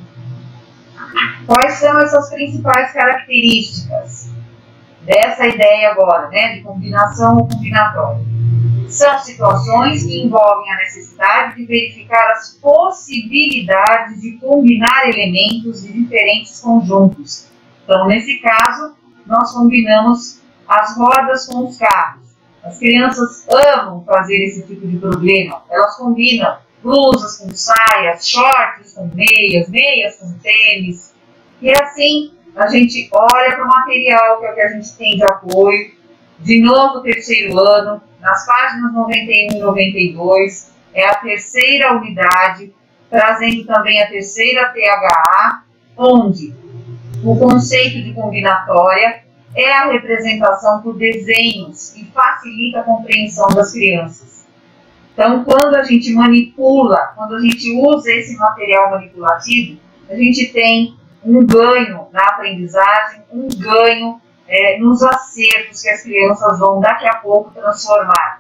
Quais são essas principais características dessa ideia agora, né, de combinação ou combinatória? São situações que envolvem a necessidade de verificar as possibilidades de combinar elementos de diferentes conjuntos. Então, nesse caso, nós combinamos as rodas com os carros. As crianças amam fazer esse tipo de problema. Elas combinam blusas com saias, shorts com meias, meias com tênis. E assim, a gente olha para o material que é o que a gente tem de apoio. De novo, terceiro ano, nas páginas noventa e um e noventa e dois, é a terceira unidade, trazendo também a terceira T H A, onde o conceito de combinatória é a representação por desenhos e facilita a compreensão das crianças. Então, quando a gente manipula, quando a gente usa esse material manipulativo, a gente tem um ganho na aprendizagem, um ganho é, nos acertos que as crianças vão daqui a pouco transformar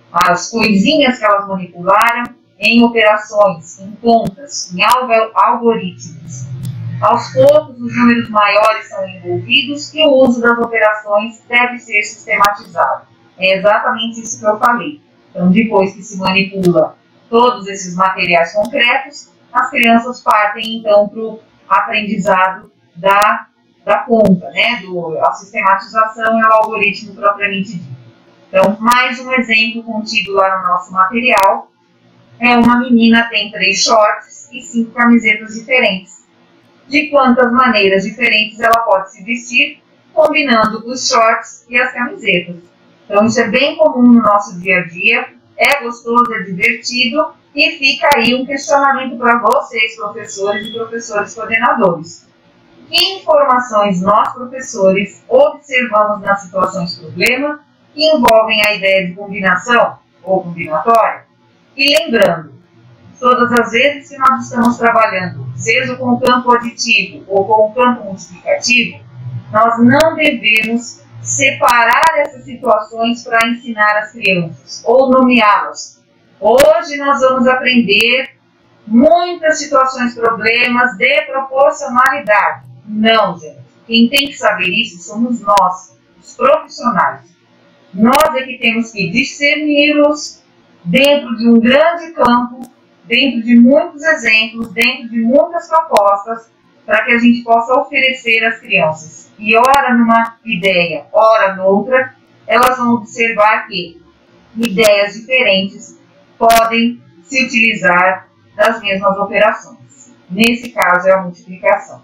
as coisinhas que elas manipularam em operações, em contas, em algoritmos. Aos poucos, os números maiores são envolvidos e o uso das operações deve ser sistematizado. É exatamente isso que eu falei. Então, depois que se manipula todos esses materiais concretos, as crianças partem, então, para o aprendizado da, da conta, né? Do, a sistematização e o algoritmo propriamente dito. Então, mais um exemplo contido lá no nosso material. É uma menina tem três shorts e cinco camisetas diferentes. De quantas maneiras diferentes ela pode se vestir, combinando os shorts e as camisetas. Então, isso é bem comum no nosso dia a dia, é gostoso, é divertido, e fica aí um questionamento para vocês, professores e professores coordenadores. que informações nós, professores, observamos nas situações problema que envolvem a ideia de combinação ou combinatória. E lembrando, todas as vezes que nós estamos trabalhando, seja com o campo aditivo ou com o campo multiplicativo, nós não devemos separar essas situações para ensinar as crianças ou nomeá-las. Hoje nós vamos aprender muitas situações, problemas de proporcionalidade. Não, gente. Quem tem que saber isso somos nós, os profissionais. Nós é que temos que discerni-los dentro de um grande campo, dentro de muitos exemplos, dentro de muitas propostas, para que a gente possa oferecer às crianças. E ora numa ideia, ora noutra, elas vão observar que ideias diferentes podem se utilizar das mesmas operações. Nesse caso é a multiplicação.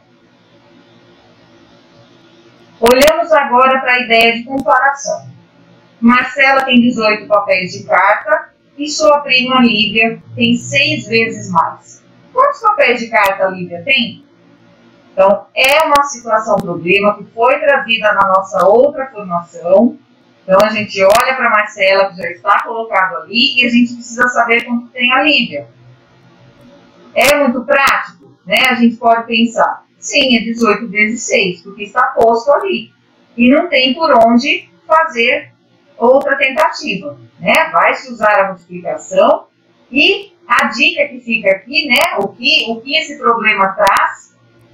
Olhamos agora para a ideia de comparação. Marcela tem dezoito papéis de carta e sua prima Lívia tem seis vezes mais. Quantos papéis de carta a Lívia tem? Então, é uma situação problema que foi trazida na nossa outra formação. Então, a gente olha para a Marcela, que já está colocado ali, e a gente precisa saber quanto tem a Lívia. É muito prático, né? A gente pode pensar, sim, é dezoito vezes seis, porque está posto ali. E não tem por onde fazer outra tentativa, né? Vai-se usar a multiplicação e a dica que fica aqui, né? O que, o que esse problema traz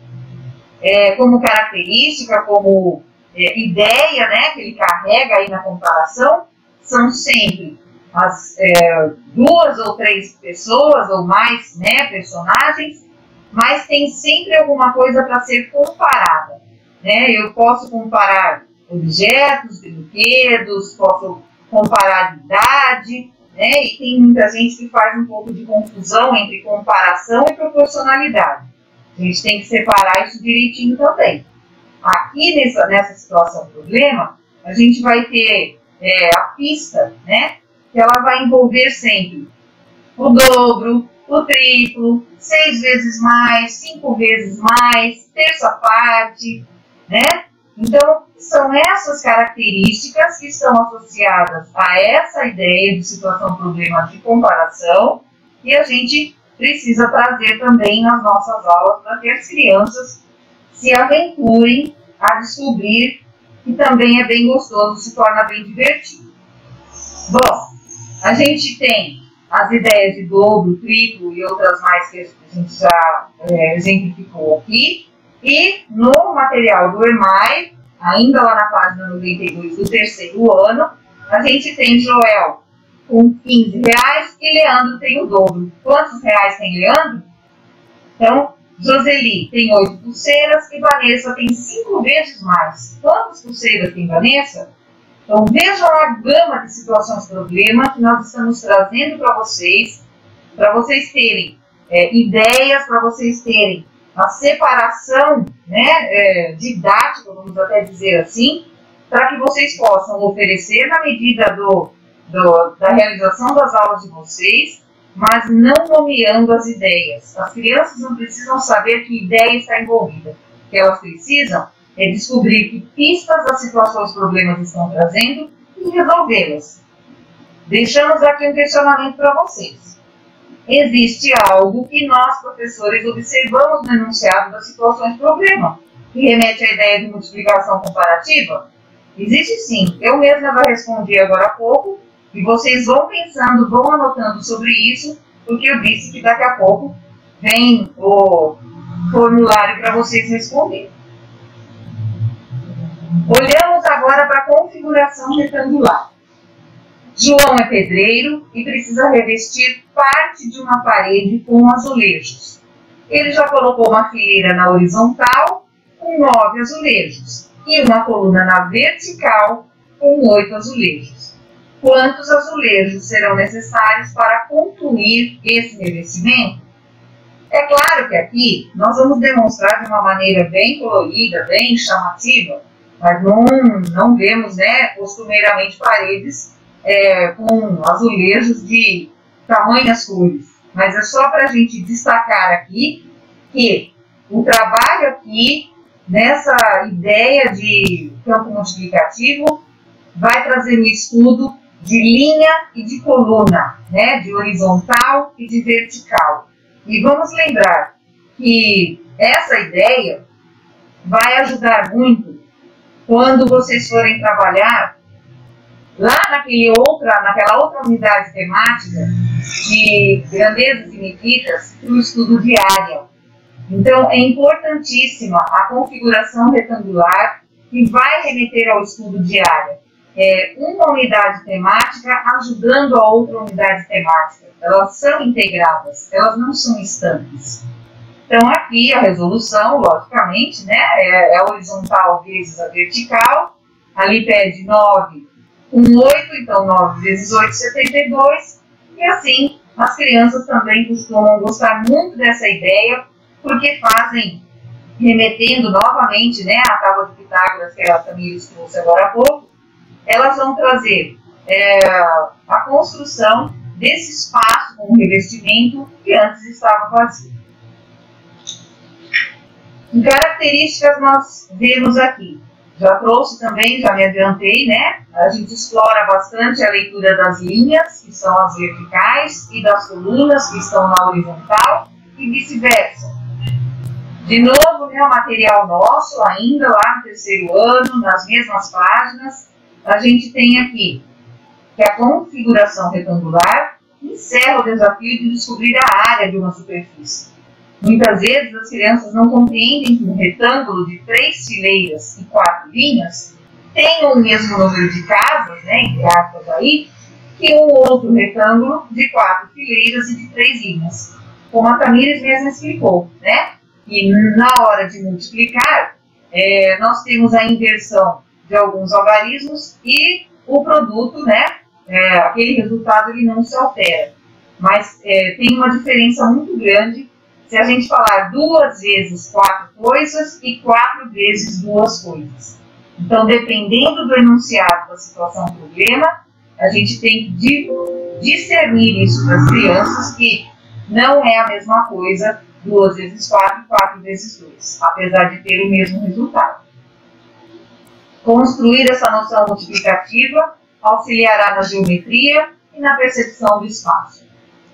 é, como característica, como é, ideia, né? Que ele carrega aí na comparação, são sempre as é, duas ou três pessoas ou mais, né? Personagens, mas tem sempre alguma coisa para ser comparada, né? Eu posso comparar objetos, brinquedos, posso comparar idade, né? E tem muita gente que faz um pouco de confusão entre comparação e proporcionalidade. A gente tem que separar isso direitinho também. Aqui nessa, nessa situação problema, a gente vai ter é, a pista, né? Que ela vai envolver sempre o dobro, o triplo, seis vezes mais, cinco vezes mais, terça parte, né? Então, são essas características que estão associadas a essa ideia de situação-problema de comparação e a gente precisa trazer também nas nossas aulas para que as crianças se aventurem a descobrir que também é bem gostoso, se torna bem divertido. Bom, a gente tem as ideias de dobro, triplo e outras mais que a gente já é, exemplificou aqui. E no material do EMAI, ainda lá na página noventa e dois do terceiro ano, a gente tem Joel com quinze reais e Leandro tem o dobro. Quantos reais tem Leandro? Então, Joseli tem oito pulseiras e Vanessa tem cinco vezes mais. Quantas pulseiras tem Vanessa? Então, vejam a gama de situações problema que nós estamos trazendo para vocês, para vocês terem é, ideias, para vocês terem a separação, né, é, didática, vamos até dizer assim, para que vocês possam oferecer na medida do, do, da realização das aulas de vocês, mas não nomeando as ideias. As crianças não precisam saber que ideia está envolvida. O que elas precisam é descobrir que pistas das situações problemas estão trazendo e resolvê-las. Deixamos aqui um questionamento para vocês. Existe algo que nós, professores, observamos no enunciado das situações problema, que remete à ideia de multiplicação comparativa? Existe sim. Eu mesma já respondi agora há pouco, e vocês vão pensando, vão anotando sobre isso, porque eu disse que daqui a pouco vem o formulário para vocês responderem. Olhamos agora para a configuração retangular. João é pedreiro e precisa revestir parte de uma parede com azulejos. Ele já colocou uma fileira na horizontal com nove azulejos e uma coluna na vertical com oito azulejos. Quantos azulejos serão necessários para concluir esse revestimento? É claro que aqui nós vamos demonstrar de uma maneira bem colorida, bem chamativa, mas não, não vemos, né, costumeiramente paredes É, com azulejos de tamanhas cores, mas é só para a gente destacar aqui que o trabalho aqui nessa ideia de campo multiplicativo, vai trazer um estudo de linha e de coluna, né, de horizontal e de vertical. E vamos lembrar que essa ideia vai ajudar muito quando vocês forem trabalhar lá naquele outra, naquela outra unidade temática de grandezas e medidas para o estudo de área. Então, é importantíssima a configuração retangular que vai remeter ao estudo de área. É uma unidade temática ajudando a outra unidade temática. Elas são integradas, elas não são estanques. Então, aqui a resolução, logicamente, né, é, é horizontal vezes a vertical. Ali pede nove, um, oito, então nove vezes oito, setenta e dois. E assim, as crianças também costumam gostar muito dessa ideia, porque fazem, remetendo novamente, né, à tábua de Pitágoras, que a Tamires trouxe agora há pouco, elas vão trazer é, a construção desse espaço com revestimento que antes estava vazio. Em características nós vemos aqui, já trouxe também, já me adiantei, né? A gente explora bastante a leitura das linhas, que são as verticais, e das colunas, que estão na horizontal, e vice-versa. De novo, né, o material nosso, ainda lá no terceiro ano, nas mesmas páginas, a gente tem aqui que a configuração retangular encerra o desafio de descobrir a área de uma superfície. Muitas vezes as crianças não compreendem que um retângulo de três fileiras e quatro linhas tem o mesmo número de casas, né, entre aspas aí, que um outro retângulo de quatro fileiras e de três linhas. Como a Tamires mesmo explicou, né? E na hora de multiplicar, é, nós temos a inversão de alguns algarismos e o produto, né, é, aquele resultado ele não se altera. Mas é, tem uma diferença muito grande se a gente falar duas vezes quatro coisas e quatro vezes duas coisas. Então, dependendo do enunciado da situação problema, a gente tem que discernir isso para as crianças, que não é a mesma coisa duas vezes quatro e quatro vezes dois, apesar de ter o mesmo resultado. Construir essa noção multiplicativa auxiliará na geometria e na percepção do espaço.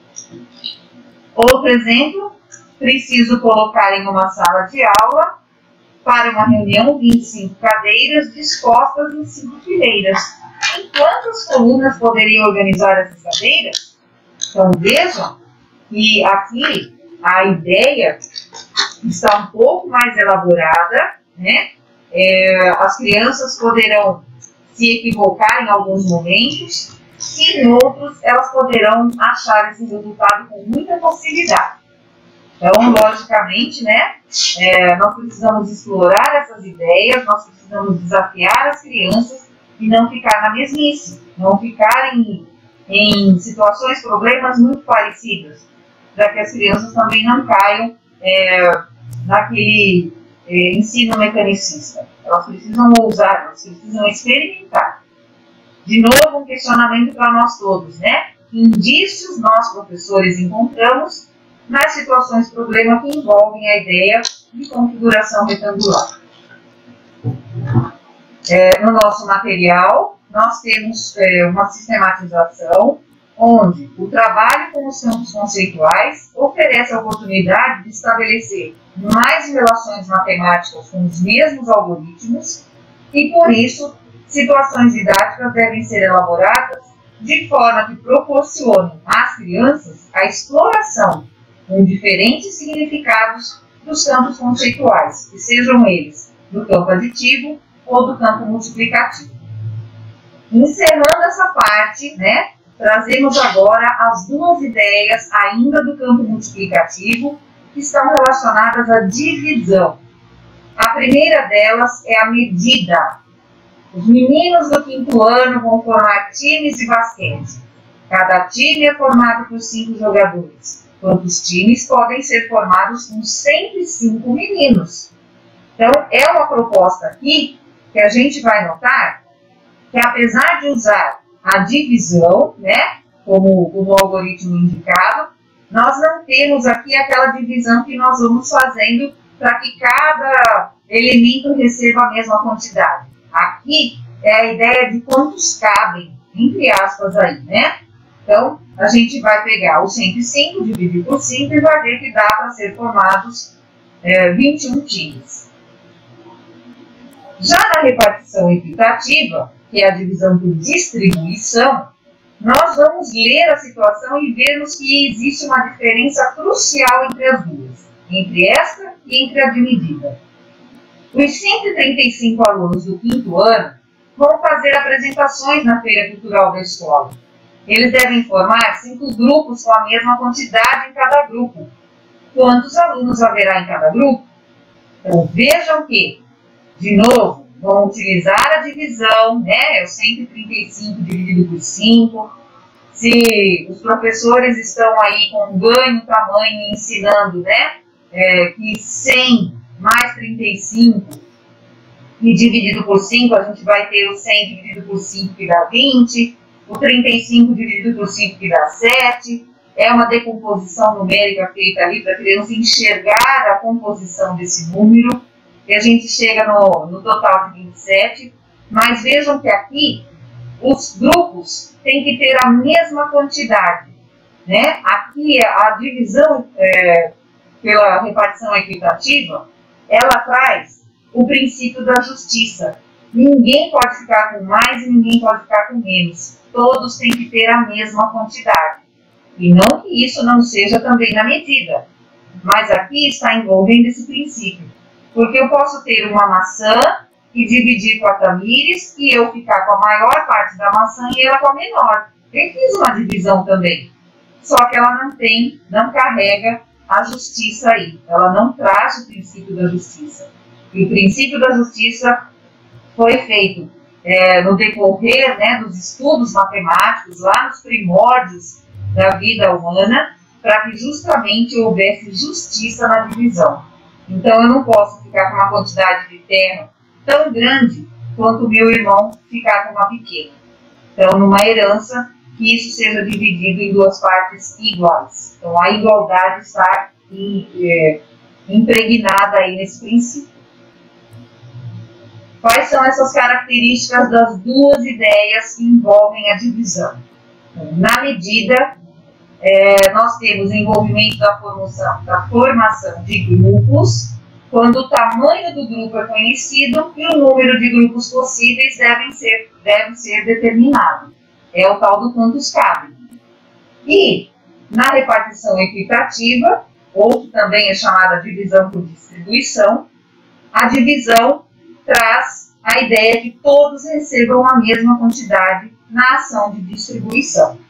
Outro exemplo, preciso colocar em uma sala de aula para uma reunião vinte e cinco cadeiras dispostas em cinco fileiras. Em quantas colunas poderiam organizar essas cadeiras? Então vejam que aqui a ideia está um pouco mais elaborada, né? É, as crianças poderão se equivocar em alguns momentos e em outros elas poderão achar esse resultado com muita facilidade. Então, logicamente, né, é, nós precisamos explorar essas ideias, nós precisamos desafiar as crianças e não ficar na mesmice, não ficar em, em situações, problemas muito parecidas, para que as crianças também não caiam é, naquele é, ensino mecanicista. Elas precisam ousar, elas precisam experimentar. De novo, um questionamento para nós todos, né? Que indícios nós, professores, encontramos nas situações problema que envolvem a ideia de configuração retangular. É, no nosso material, nós temos é, uma sistematização onde o trabalho com os campos conceituais oferece a oportunidade de estabelecer mais relações matemáticas com os mesmos algoritmos e, por isso, situações didáticas devem ser elaboradas de forma que proporcionem às crianças a exploração com diferentes significados dos campos conceituais, que sejam eles do campo aditivo ou do campo multiplicativo. Encerrando essa parte, né, trazemos agora as duas ideias ainda do campo multiplicativo que estão relacionadas à divisão. A primeira delas é a medida. Os meninos do quinto ano vão formar times de basquete. Cada time é formado por cinco jogadores. Quantos times podem ser formados com cento e cinco meninos? Então, é uma proposta aqui que a gente vai notar que, apesar de usar a divisão, né, como, como o algoritmo indicado, nós não temos aqui aquela divisão que nós vamos fazendo para que cada elemento receba a mesma quantidade. Aqui é a ideia de quantos cabem, entre aspas, aí, né? Então, a gente vai pegar o cento e cinco, dividir por cinco e vai ver que dá para ser formados é, vinte e um times. Já na repartição equitativa, que é a divisão por distribuição, nós vamos ler a situação e vermos que existe uma diferença crucial entre as duas, entre esta e entre a de medida. Os cento e trinta e cinco alunos do quinto ano vão fazer apresentações na Feira Cultural da escola. Eles devem formar cinco grupos com a mesma quantidade em cada grupo. Quantos alunos haverá em cada grupo? Então, vejam que, de novo, vão utilizar a divisão, né? É o cento e trinta e cinco dividido por cinco. Se os professores estão aí com ganho, tamanho, ensinando, né? É, que cem mais trinta e cinco e dividido por cinco, a gente vai ter o cem dividido por cinco que dá vinte, o trinta e cinco dividido por cinco que dá sete. É uma decomposição numérica feita ali para a criança enxergar a composição desse número. E a gente chega no, no total de vinte e sete. Mas vejam que aqui os grupos têm que ter a mesma quantidade, né? Aqui a divisão é, pela repartição equitativa, ela traz o princípio da justiça. Ninguém pode ficar com mais e ninguém pode ficar com menos. Todos têm que ter a mesma quantidade. E não que isso não seja também na medida, mas aqui está envolvendo esse princípio. Porque eu posso ter uma maçã e dividir com a Tamires e eu ficar com a maior parte da maçã e ela com a menor. Eu fiz uma divisão também. Só que ela não tem, não carrega a justiça aí. Ela não traz o princípio da justiça. E o princípio da justiça foi feito é, no decorrer, né, dos estudos matemáticos, lá nos primórdios da vida humana, para que justamente houvesse justiça na divisão. Então eu não posso ficar com uma quantidade de terra tão grande quanto o meu irmão ficar com uma pequena. Então, numa herança, que isso seja dividido em duas partes iguais. Então, a igualdade está é, impregnada aí nesse princípio. Quais são essas características das duas ideias que envolvem a divisão? Então, na medida, é, nós temos o envolvimento da formação, da formação de grupos, quando o tamanho do grupo é conhecido e o número de grupos possíveis devem ser, deve ser determinado. É o tal do quantos cabem. E, na repartição equitativa, ou que também é chamada divisão por distribuição, a divisão traz a ideia de que todos recebam a mesma quantidade na ação de distribuição.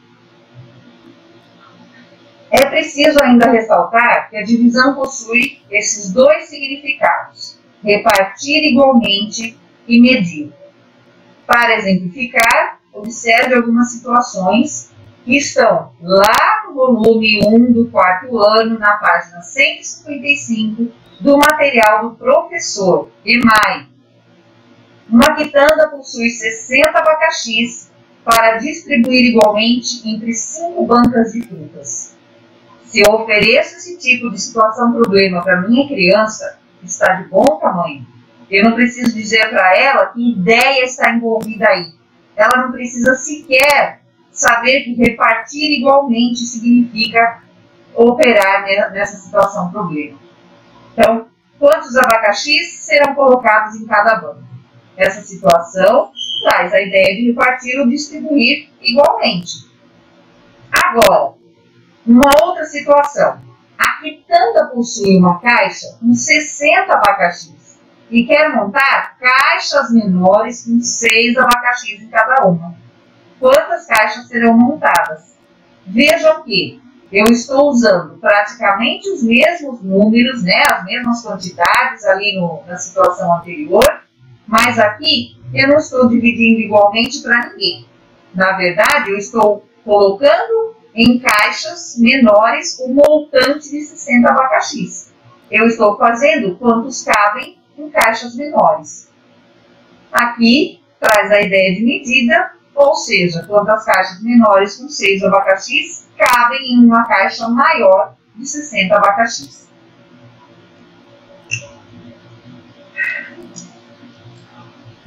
É preciso ainda ressaltar que a divisão possui esses dois significados, repartir igualmente e medir. Para exemplificar, observe algumas situações que estão lá no volume um do quarto ano, na página cento e cinquenta e cinco, do material do professor Emai. Uma quitanda possui sessenta abacaxis para distribuir igualmente entre cinco bancas de frutas. Se eu ofereço esse tipo de situação-problema para minha criança, está de bom tamanho. Eu não preciso dizer para ela que ideia está envolvida aí. Ela não precisa sequer saber que repartir igualmente significa operar nessa situação-problema. Então, quantos abacaxis serão colocados em cada banco? Essa situação traz a ideia de repartir ou distribuir igualmente. Agora, uma outra situação. A quitanda possui uma caixa com sessenta abacaxis e quer montar caixas menores com seis abacaxis em cada uma. Quantas caixas serão montadas? Vejam que eu estou usando praticamente os mesmos números, né, as mesmas quantidades ali no, na situação anterior, mas aqui eu não estou dividindo igualmente para ninguém. Na verdade, eu estou colocando em caixas menores o montante de sessenta abacaxis. Eu estou fazendo quantos cabem em caixas menores. Aqui traz a ideia de medida, ou seja, quantas caixas menores com seis abacaxis cabem em uma caixa maior de sessenta abacaxis.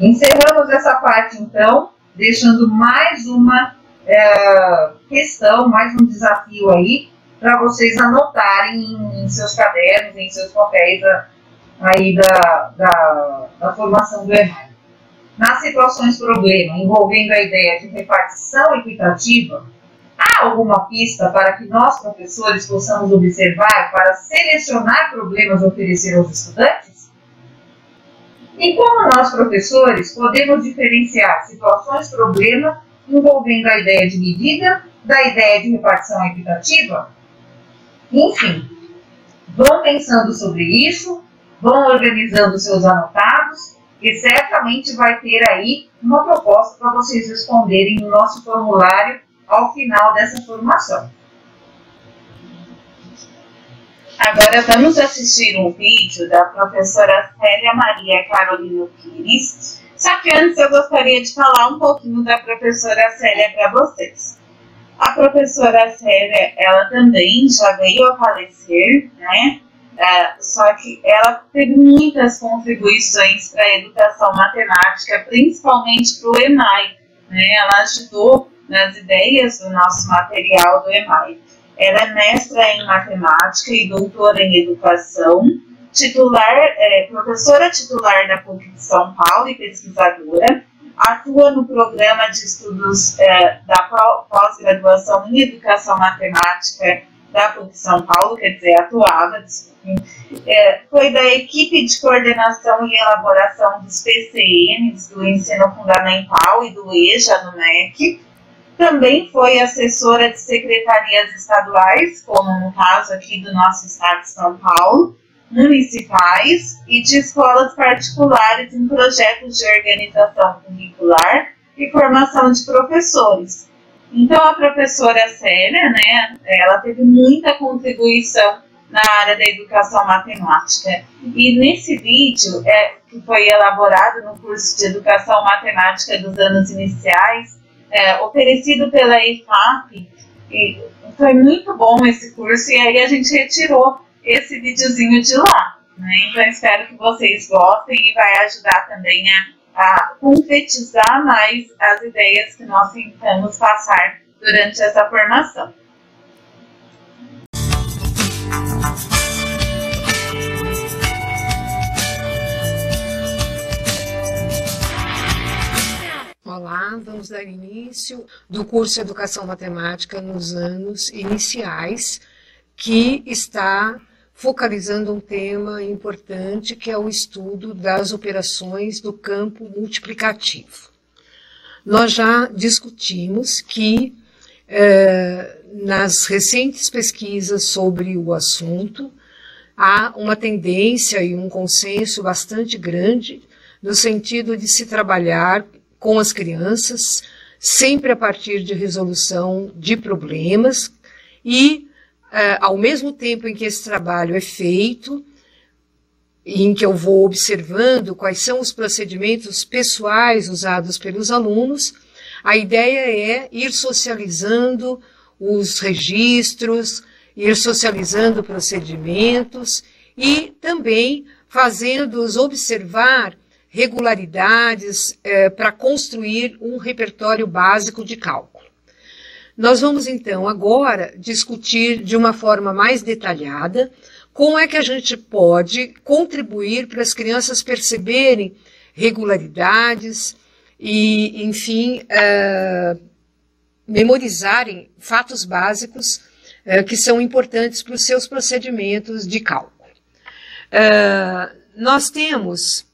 Encerramos essa parte, então, deixando mais uma é, questão, mais um desafio aí, para vocês anotarem em, em seus cadernos, em seus papéis a, aí da, da, da formação do EMAI. Nas situações problema envolvendo a ideia de repartição equitativa, há alguma pista para que nós, professores, possamos observar para selecionar problemas a oferecer aos estudantes? E como nós, professores, podemos diferenciar situações problema envolvendo a ideia de medida da ideia de repartição equitativa? Enfim, vão pensando sobre isso, vão organizando seus anotados, e certamente vai ter aí uma proposta para vocês responderem no nosso formulário ao final dessa formação. Agora vamos assistir um vídeo da professora Célia Maria Carolina Pires. Só que antes eu gostaria de falar um pouquinho da professora Célia para vocês. A professora Célia, ela também já veio a falecer, né? É, só que ela teve muitas contribuições para a educação matemática, principalmente para o EMAI, né? Ela ajudou nas ideias do nosso material do EMAI. Ela é mestra em matemática e doutora em educação, titular, é, professora titular da PUC de São Paulo e pesquisadora, atua no programa de estudos é, da pós-graduação em educação matemática da PUC de São Paulo, quer dizer, atuava, desculpa. É, foi da equipe de coordenação e elaboração dos P C Ns do ensino fundamental e do EJA no M E C. Também foi assessora de secretarias estaduais, como no caso aqui do nosso estado de São Paulo, municipais e de escolas particulares em projetos de organização curricular e formação de professores. Então, a professora Célia, né, ela teve muita contribuição na área da educação matemática. E nesse vídeo, é, que foi elaborado no curso de Educação Matemática dos anos iniciais, é, oferecido pela E F A P, e foi muito bom esse curso, e aí a gente retirou esse videozinho de lá, né? Então, espero que vocês gostem e vai ajudar também a, a concretizar mais as ideias que nós tentamos passar durante essa formação. Olá, vamos dar início do curso de Educação Matemática nos anos iniciais, que está focalizando um tema importante, que é o estudo das operações do campo multiplicativo. Nós já discutimos que, eh, nas recentes pesquisas sobre o assunto, há uma tendência e um consenso bastante grande no sentido de se trabalhar com as crianças, sempre a partir de resolução de problemas e, uh, ao mesmo tempo em que esse trabalho é feito, em que eu vou observando quais são os procedimentos pessoais usados pelos alunos, a ideia é ir socializando os registros, ir socializando procedimentos e também fazendo-os observar regularidades eh, para construir um repertório básico de cálculo. Nós vamos então agora discutir de uma forma mais detalhada como é que a gente pode contribuir para as crianças perceberem regularidades e, enfim, eh, memorizarem fatos básicos eh, que são importantes para os seus procedimentos de cálculo. Eh, nós temos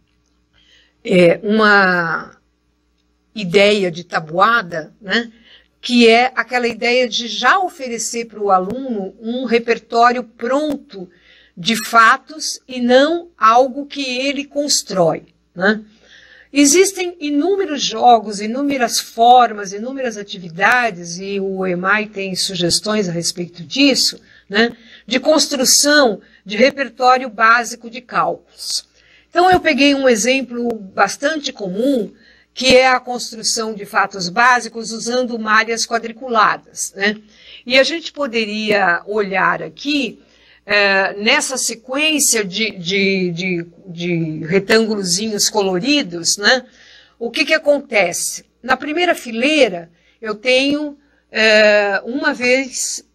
É uma ideia de tabuada, né, que é aquela ideia de já oferecer para o aluno um repertório pronto de fatos e não algo que ele constrói, né? Existem inúmeros jogos, inúmeras formas, inúmeras atividades, e o EMAI tem sugestões a respeito disso, né, de construção de repertório básico de cálculos. Então, eu peguei um exemplo bastante comum, que é a construção de fatos básicos usando malhas quadriculadas, né? E a gente poderia olhar aqui é, nessa sequência de, de, de, de retângulozinhos coloridos, né, o que, que acontece? Na primeira fileira, eu tenho é, uma vez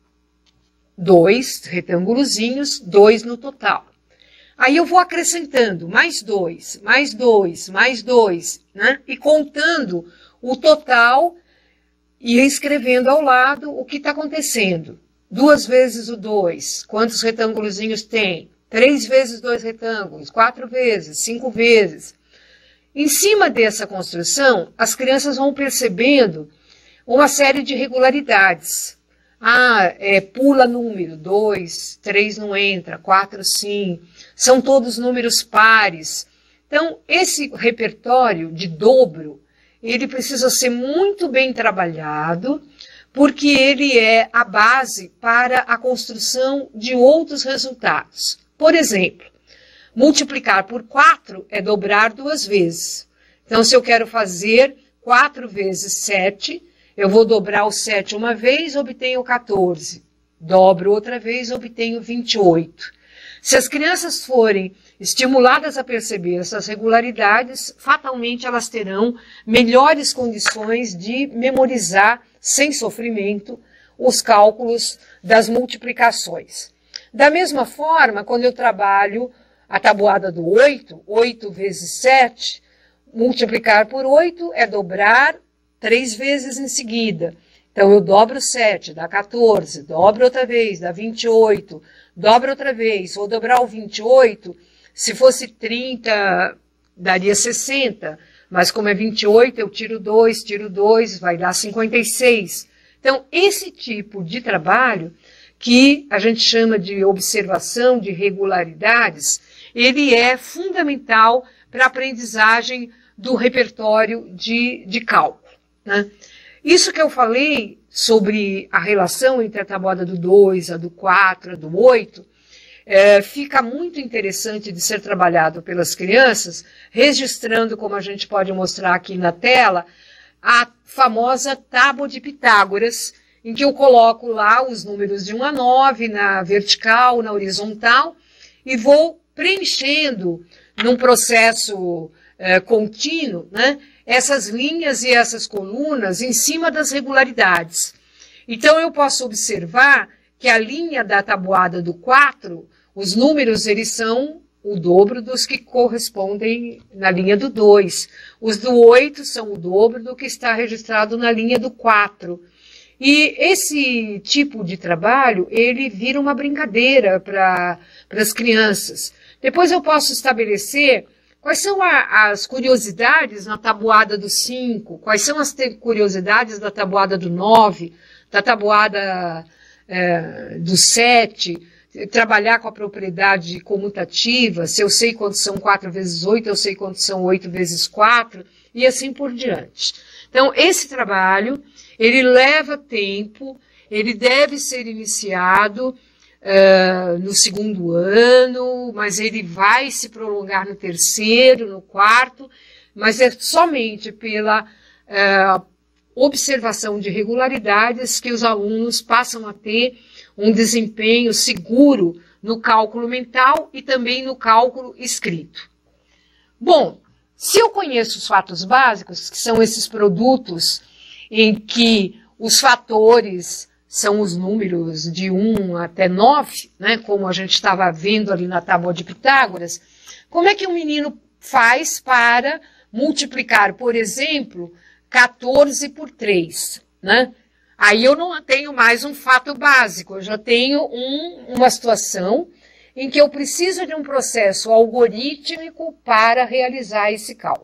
dois retângulozinhos, dois no total. Aí eu vou acrescentando mais dois, mais dois, mais dois, né? E contando o total e escrevendo ao lado o que está acontecendo. Duas vezes o dois, quantos retângulozinhos tem? Três vezes dois retângulos, quatro vezes, cinco vezes. Em cima dessa construção, as crianças vão percebendo uma série de regularidades. Ah, é, pula número, dois, três não entra, quatro sim, são todos números pares. Então, esse repertório de dobro, ele precisa ser muito bem trabalhado, porque ele é a base para a construção de outros resultados. Por exemplo, multiplicar por quatro é dobrar duas vezes. Então, se eu quero fazer quatro vezes sete, eu vou dobrar o sete uma vez, obtenho quatorze. Dobro outra vez, obtenho vinte e oito. Se as crianças forem estimuladas a perceber essas regularidades, fatalmente elas terão melhores condições de memorizar, sem sofrimento, os cálculos das multiplicações. Da mesma forma, quando eu trabalho a tabuada do oito, oito vezes sete, multiplicar por oito é dobrar três vezes em seguida. Então, eu dobro sete, dá quatorze, dobro outra vez, dá vinte e oito, dobro outra vez, vou dobrar o vinte e oito, se fosse trinta, daria sessenta, mas como é vinte e oito, eu tiro dois, tiro dois, vai dar cinquenta e seis. Então, esse tipo de trabalho, que a gente chama de observação de regularidades, ele é fundamental para a aprendizagem do repertório de, de cálculo. Né? Isso que eu falei sobre a relação entre a tabuada do dois, a do quatro, a do oito, é, fica muito interessante de ser trabalhado pelas crianças, registrando, como a gente pode mostrar aqui na tela, a famosa tábua de Pitágoras, em que eu coloco lá os números de um a nove na vertical, na horizontal, e vou preenchendo num processo é, contínuo, né, essas linhas e essas colunas em cima das regularidades. Então, eu posso observar que a linha da tabuada do quatro, os números, eles são o dobro dos que correspondem na linha do dois. Os do oito são o dobro do que está registrado na linha do quatro. E esse tipo de trabalho, ele vira uma brincadeira para as crianças. Depois eu posso estabelecer quais são a, as curiosidades na tabuada do cinco, quais são as curiosidades da tabuada do nove, da tabuada é, do sete, trabalhar com a propriedade comutativa, se eu sei quantos são quatro vezes oito, eu sei quantos são oito vezes quatro, e assim por diante. Então, esse trabalho, ele leva tempo, ele deve ser iniciado Uh, no segundo ano, mas ele vai se prolongar no terceiro, no quarto, mas é somente pela uh, observação de regularidades que os alunos passam a ter um desempenho seguro no cálculo mental e também no cálculo escrito. Bom, se eu conheço os fatos básicos, que são esses produtos em que os fatores são os números de um até nove, né, como a gente estava vendo ali na tábua de Pitágoras, como é que um menino faz para multiplicar, por exemplo, quatorze por três? Né? Aí eu não tenho mais um fato básico, eu já tenho um, uma situação em que eu preciso de um processo algorítmico para realizar esse cálculo.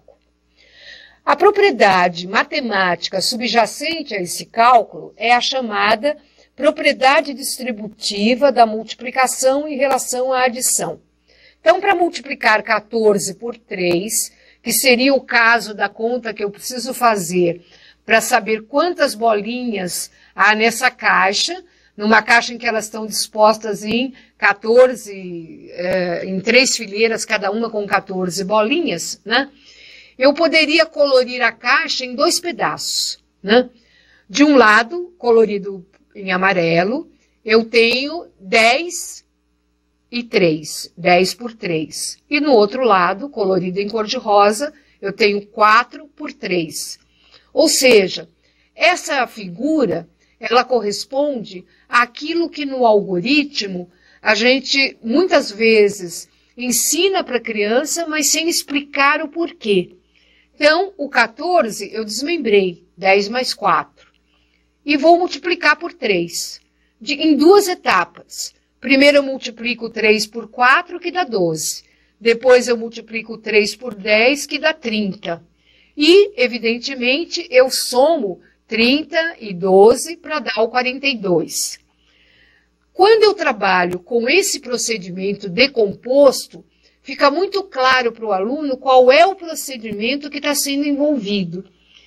A propriedade matemática subjacente a esse cálculo é a chamada propriedade distributiva da multiplicação em relação à adição. Então, para multiplicar quatorze por três, que seria o caso da conta que eu preciso fazer para saber quantas bolinhas há nessa caixa, numa caixa em que elas estão dispostas em quatorze, eh, em três fileiras, cada uma com quatorze bolinhas, né? Eu poderia colorir a caixa em dois pedaços, né? De um lado, colorido em amarelo, eu tenho dez e três, dez por três. E no outro lado, colorido em cor de rosa, eu tenho quatro por três. Ou seja, essa figura, ela corresponde àquilo que no algoritmo a gente muitas vezes ensina para a criança, mas sem explicar o porquê. Então, o quatorze eu desmembrei, dez mais quatro. E vou multiplicar por três, de, em duas etapas. Primeiro eu multiplico três por quatro, que dá doze. Depois eu multiplico três por dez, que dá trinta. E, evidentemente, eu somo trinta e doze para dar o quarenta e dois. Quando eu trabalho com esse procedimento decomposto, fica muito claro para o aluno qual é o procedimento que está sendo envolvido.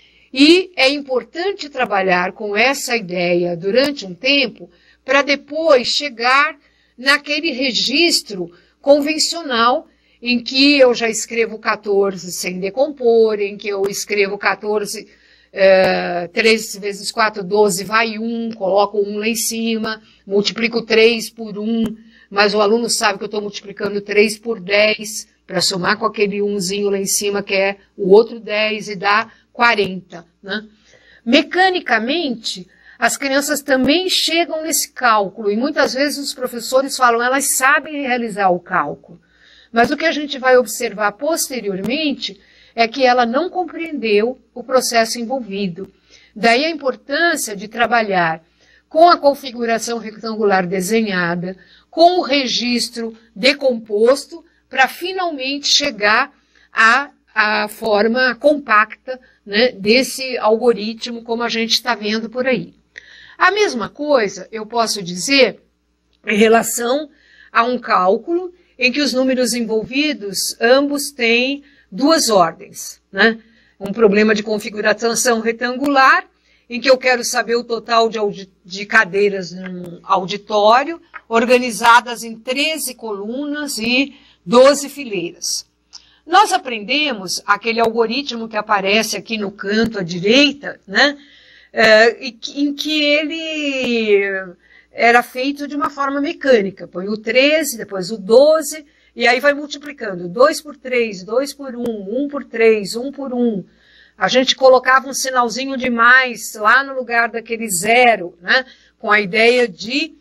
E é importante trabalhar com essa ideia durante um tempo para depois chegar naquele registro convencional em que eu já escrevo quatorze sem decompor, em que eu escrevo quatorze, é, três vezes quatro, doze, vai um, coloco um lá em cima, multiplico três por um, mas o aluno sabe que eu estou multiplicando três por dez, para somar com aquele umzinho lá em cima, que é o outro dez, e dá quarenta. Né? Mecanicamente, as crianças também chegam nesse cálculo, e muitas vezes os professores falam, elas sabem realizar o cálculo. Mas o que a gente vai observar posteriormente é que ela não compreendeu o processo envolvido. Daí a importância de trabalhar com a configuração retangular desenhada, com o registro decomposto, para finalmente chegar à, à forma compacta, né, desse algoritmo, como a gente está vendo por aí. A mesma coisa eu posso dizer em relação a um cálculo em que os números envolvidos, ambos têm duas ordens, né? Um problema de configuração retangular, em que eu quero saber o total de, de cadeiras num auditório, organizadas em treze colunas e doze fileiras. Nós aprendemos aquele algoritmo que aparece aqui no canto à direita, né? É, em que ele era feito de uma forma mecânica. Põe o treze, depois o doze, e aí vai multiplicando. dois por três, dois por um, um por três, um por um. A gente colocava um sinalzinho de mais lá no lugar daquele zero, né? Com a ideia de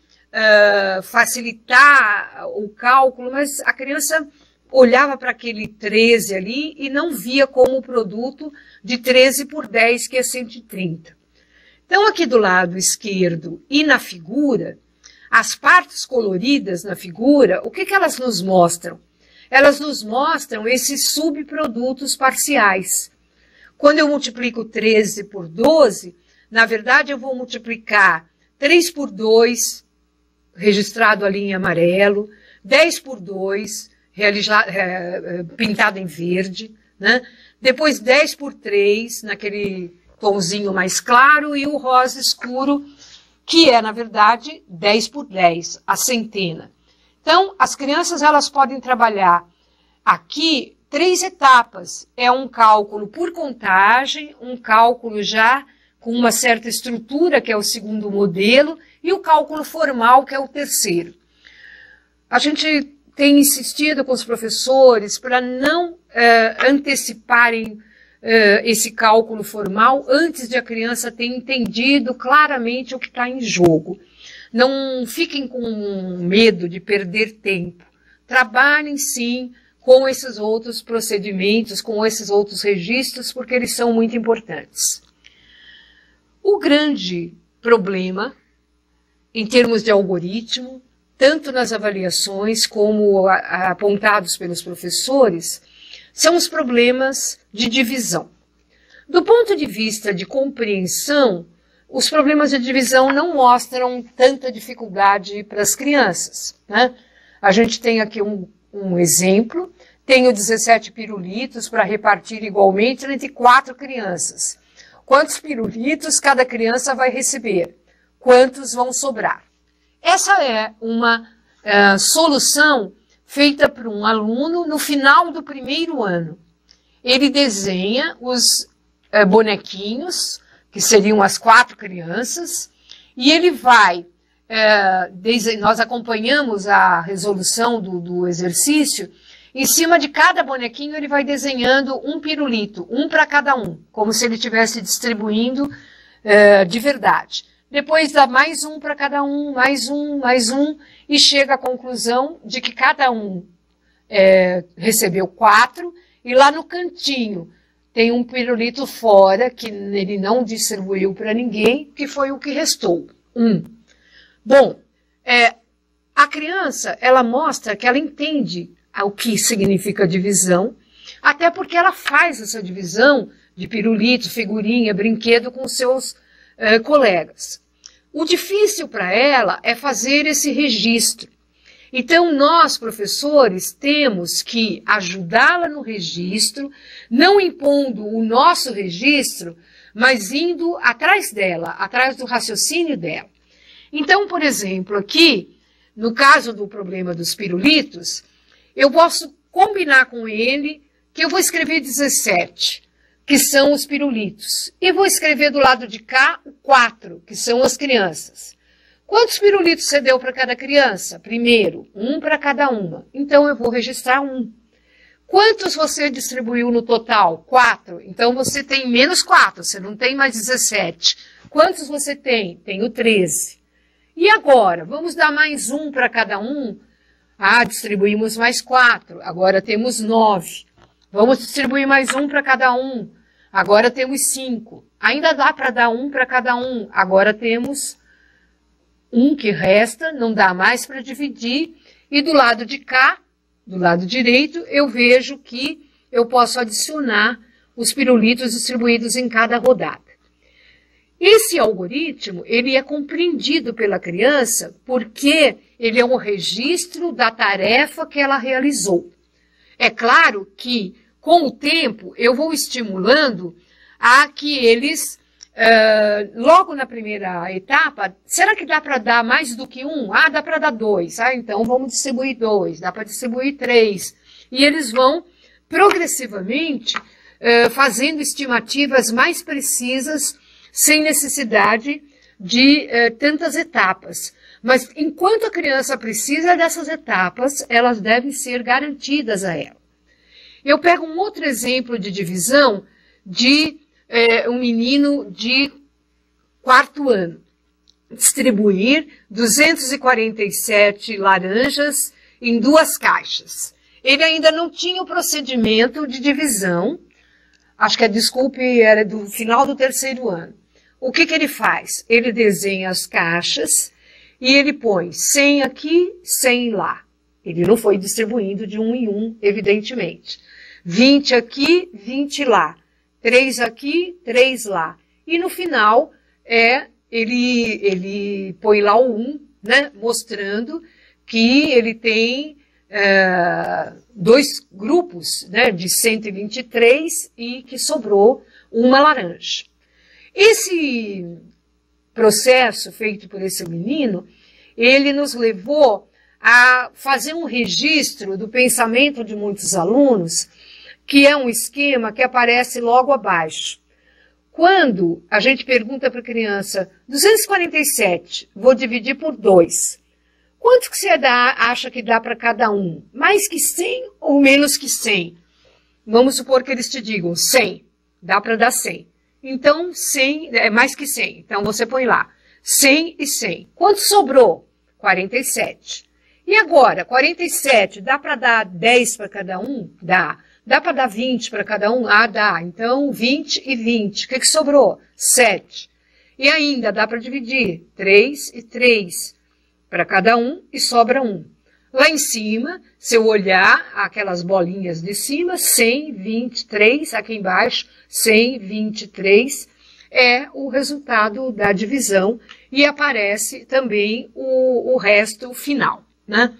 uh, facilitar o cálculo, mas a criança olhava para aquele treze ali e não via como o produto de treze por dez, que é cento e trinta. Então, aqui do lado esquerdo e na figura, as partes coloridas na figura, o que, que elas nos mostram? Elas nos mostram esses subprodutos parciais. Quando eu multiplico treze por doze, na verdade eu vou multiplicar três por dois, registrado ali em amarelo, dez por dois, realizado, é, pintado em verde, né? Depois dez por três, naquele tomzinho mais claro, e o rosa escuro, que é, na verdade, dez por dez, a centena. Então, as crianças elas podem trabalhar aqui três etapas. É um cálculo por contagem, um cálculo já com uma certa estrutura, que é o segundo modelo, e o cálculo formal, que é o terceiro. A gente tem insistido com os professores para não eh, anteciparem Uh, esse cálculo formal antes de a criança ter entendido claramente o que está em jogo. Não fiquem com medo de perder tempo. Trabalhem, sim, com esses outros procedimentos, com esses outros registros, porque eles são muito importantes. O grande problema, em termos de algoritmo, tanto nas avaliações como a, a, apontados pelos professores, são os problemas de divisão. Do ponto de vista de compreensão, os problemas de divisão não mostram tanta dificuldade para as crianças, né? A gente tem aqui um, um exemplo, tenho dezessete pirulitos para repartir igualmente entre quatro crianças. Quantos pirulitos cada criança vai receber? Quantos vão sobrar? Essa é uma uh, solução feita por um aluno no final do primeiro ano. Ele desenha os eh, bonequinhos, que seriam as quatro crianças, e ele vai é, desde, nós acompanhamos a resolução do, do exercício. Em cima de cada bonequinho ele vai desenhando um pirulito, um para cada um, como se ele estivesse distribuindo é, de verdade. Depois dá mais um para cada um, mais um, mais um, e chega à conclusão de que cada um é, recebeu quatro, e lá no cantinho tem um pirulito fora, que ele não distribuiu para ninguém, que foi o que restou, um. Bom, é, a criança, ela mostra que ela entende o que significa divisão, até porque ela faz essa divisão de pirulito, figurinha, brinquedo com seus eh, colegas. O difícil para ela é fazer esse registro. Então, nós, professores, temos que ajudá-la no registro, não impondo o nosso registro, mas indo atrás dela, atrás do raciocínio dela. Então, por exemplo, aqui, no caso do problema dos pirulitos, eu posso combinar com ele que eu vou escrever dezessete, que são os pirulitos, e vou escrever do lado de cá quatro, que são as crianças. Quantos pirulitos você deu para cada criança? Primeiro, um para cada uma. Então, eu vou registrar um. Quantos você distribuiu no total? Quatro. Então, você tem menos quatro, você não tem mais dezessete. Quantos você tem? Tenho treze. E agora? Vamos dar mais um para cada um? Ah, distribuímos mais quatro, agora temos nove. Vamos distribuir mais um para cada um, agora temos cinco. Ainda dá para dar um para cada um, agora temos um que resta, não dá mais para dividir. E do lado de cá, do lado direito, eu vejo que eu posso adicionar os pirulitos distribuídos em cada rodada. Esse algoritmo, ele é compreendido pela criança porque ele é um registro da tarefa que ela realizou. É claro que, com o tempo, eu vou estimulando a que eles, uh, logo na primeira etapa, será que dá para dar mais do que um? Ah, dá para dar dois. Ah, então vamos distribuir dois, dá para distribuir três. E eles vão, progressivamente, uh, fazendo estimativas mais precisas, sem necessidade de eh, tantas etapas. Mas enquanto a criança precisa dessas etapas, elas devem ser garantidas a ela. Eu pego um outro exemplo de divisão de eh, um menino de quarto ano. Distribuir duzentas e quarenta e sete laranjas em duas caixas. Ele ainda não tinha o procedimento de divisão. Acho que a desculpe era do final do terceiro ano. O que que ele faz? Ele desenha as caixas e ele põe cem aqui, cem lá. Ele não foi distribuindo de um em um, evidentemente. vinte aqui, vinte lá. três aqui, três lá. E no final, é, ele, ele põe lá o um, né, mostrando que ele tem é, dois grupos, né, de cento e vinte e três e que sobrou uma laranja. Esse processo feito por esse menino, ele nos levou a fazer um registro do pensamento de muitos alunos, que é um esquema que aparece logo abaixo. Quando a gente pergunta para a criança, duzentos e quarenta e sete, vou dividir por dois. Quanto que você dá, acha que dá para cada um? Mais que cem ou menos que cem? Vamos supor que eles te digam cem, dá para dar cem. Então, cem é mais que cem. Então, você põe lá cem e cem. Quanto sobrou? quarenta e sete. E agora, quarenta e sete, dá para dar dez para cada um? Dá. Dá para dar vinte para cada um? Ah, dá. Então, vinte e vinte. O que que sobrou? sete. E ainda dá para dividir três e três para cada um e sobra um. Lá em cima, se eu olhar aquelas bolinhas de cima, cem, vinte e três, aqui embaixo, cem, vinte e três, é o resultado da divisão e aparece também o, o resto final, né?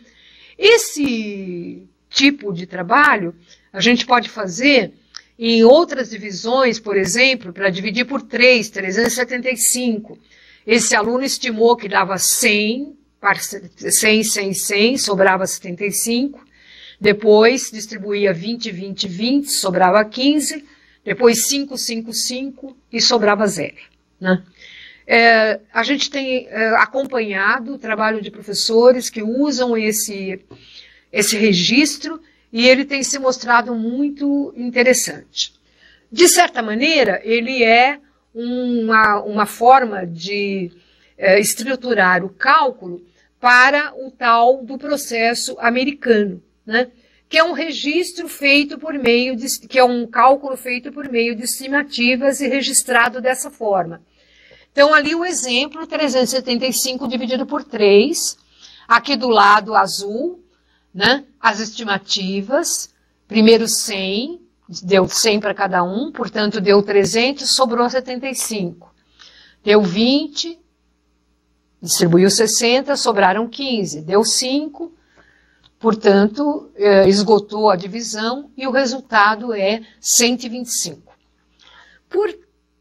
Esse tipo de trabalho a gente pode fazer em outras divisões, por exemplo, para dividir por três, trezentos e setenta e cinco. Esse aluno estimou que dava cem, cem, cem, cem, sobrava setenta e cinco, depois distribuía vinte, vinte, vinte, sobrava quinze, depois cinco, cinco, cinco e sobrava zero, né? É, a gente tem é, acompanhado o trabalho de professores que usam esse, esse registro e ele tem se mostrado muito interessante. De certa maneira, ele é uma, uma forma de é, estruturar o cálculo para o tal do processo americano, né? Que é um registro feito por meio de, que é um cálculo feito por meio de estimativas e registrado dessa forma. Então, ali o exemplo, trezentos e setenta e cinco dividido por três, aqui do lado azul, né, as estimativas, primeiro cem, deu cem para cada um, portanto deu trezentos, sobrou setenta e cinco. Deu vinte, distribuiu sessenta, sobraram quinze, deu cinco, portanto, esgotou a divisão e o resultado é cento e vinte e cinco. Por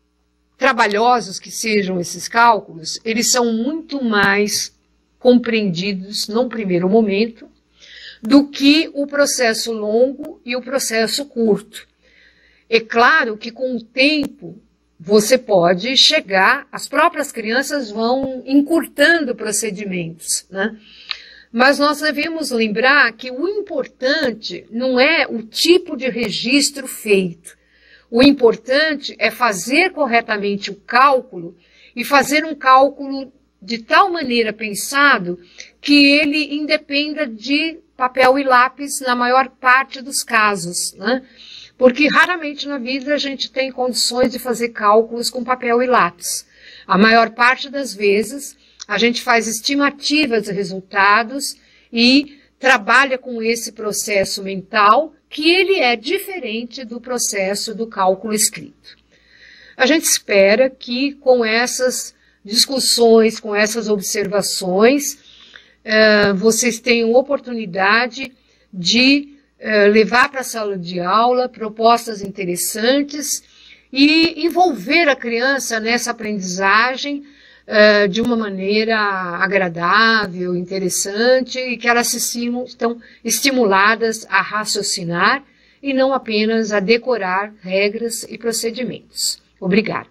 trabalhosos que sejam esses cálculos, eles são muito mais compreendidos num primeiro momento do que o processo longo e o processo curto. É claro que com o tempo você pode chegar, as próprias crianças vão encurtando procedimentos, né? Mas nós devemos lembrar que o importante não é o tipo de registro feito. O importante é fazer corretamente o cálculo e fazer um cálculo de tal maneira pensado que ele independa de papel e lápis na maior parte dos casos, né? Porque raramente na vida a gente tem condições de fazer cálculos com papel e lápis. A maior parte das vezes a gente faz estimativas de resultados e trabalha com esse processo mental, que ele é diferente do processo do cálculo escrito. A gente espera que com essas discussões, com essas observações, uh, vocês tenham oportunidade de uh, levar para a sala de aula propostas interessantes e envolver a criança nessa aprendizagem uh, de uma maneira agradável, interessante, e que elas se sintam estão estimuladas a raciocinar e não apenas a decorar regras e procedimentos. Obrigada.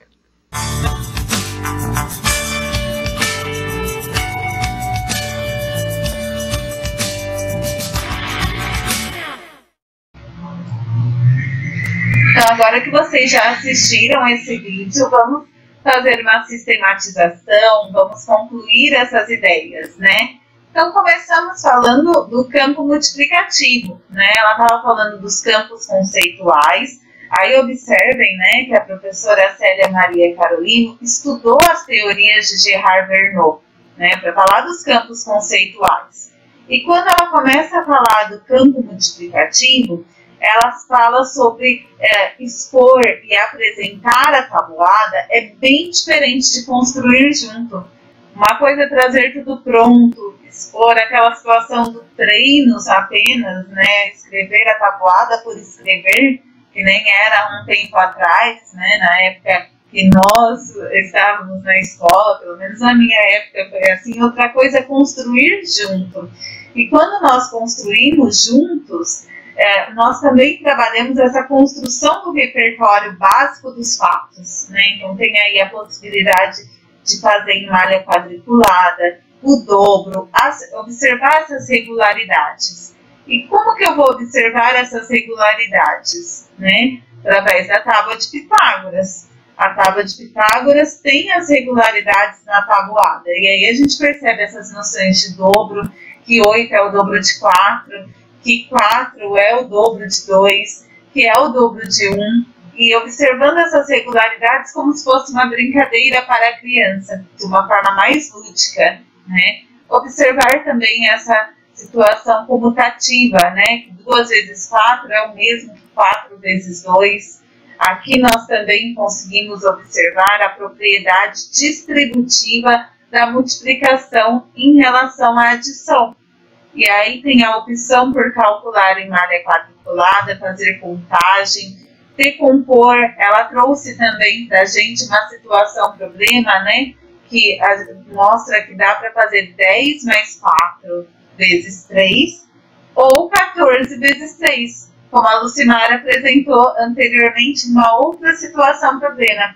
Então, agora que vocês já assistiram esse vídeo, vamos fazer uma sistematização, vamos concluir essas ideias, né? Então, começamos falando do campo multiplicativo, né? Ela estava falando dos campos conceituais. Aí observem, né, que a professora Célia Maria Carolino estudou as teorias de Gerard Verneau, né, para falar dos campos conceituais. E quando ela começa a falar do campo multiplicativo, ela fala sobre é, expor e apresentar a tabuada é bem diferente de construir junto. Uma coisa é trazer tudo pronto, expor aquela situação do treinos apenas, né, escrever a tabuada por escrever, que nem era um tempo atrás, né, na época que nós estávamos na escola, pelo menos na minha época foi assim. Outra coisa é construir junto. E quando nós construímos juntos, é, nós também trabalhamos essa construção do repertório básico dos fatos, né? Então tem aí a possibilidade de fazer em malha quadriculada, o dobro, as, observar essas regularidades. E como que eu vou observar essas regularidades? Né? Através da tábua de Pitágoras. A tábua de Pitágoras tem as regularidades na tabuada. E aí a gente percebe essas noções de dobro, que oito é o dobro de quatro, que quatro é o dobro de dois, que é o dobro de um. E observando essas regularidades como se fosse uma brincadeira para a criança, de uma forma mais lúdica. Né? Observar também essa situação comutativa, né? Que duas vezes quatro é o mesmo que quatro vezes dois. Aqui nós também conseguimos observar a propriedade distributiva da multiplicação em relação à adição. E aí tem a opção por calcular em malha quadriculada, fazer contagem, decompor. Ela trouxe também para a gente uma situação problema, né? Que a, mostra que dá para fazer dez mais quatro vezes três, ou quatorze vezes três, como a Lucimara apresentou anteriormente uma outra situação problema.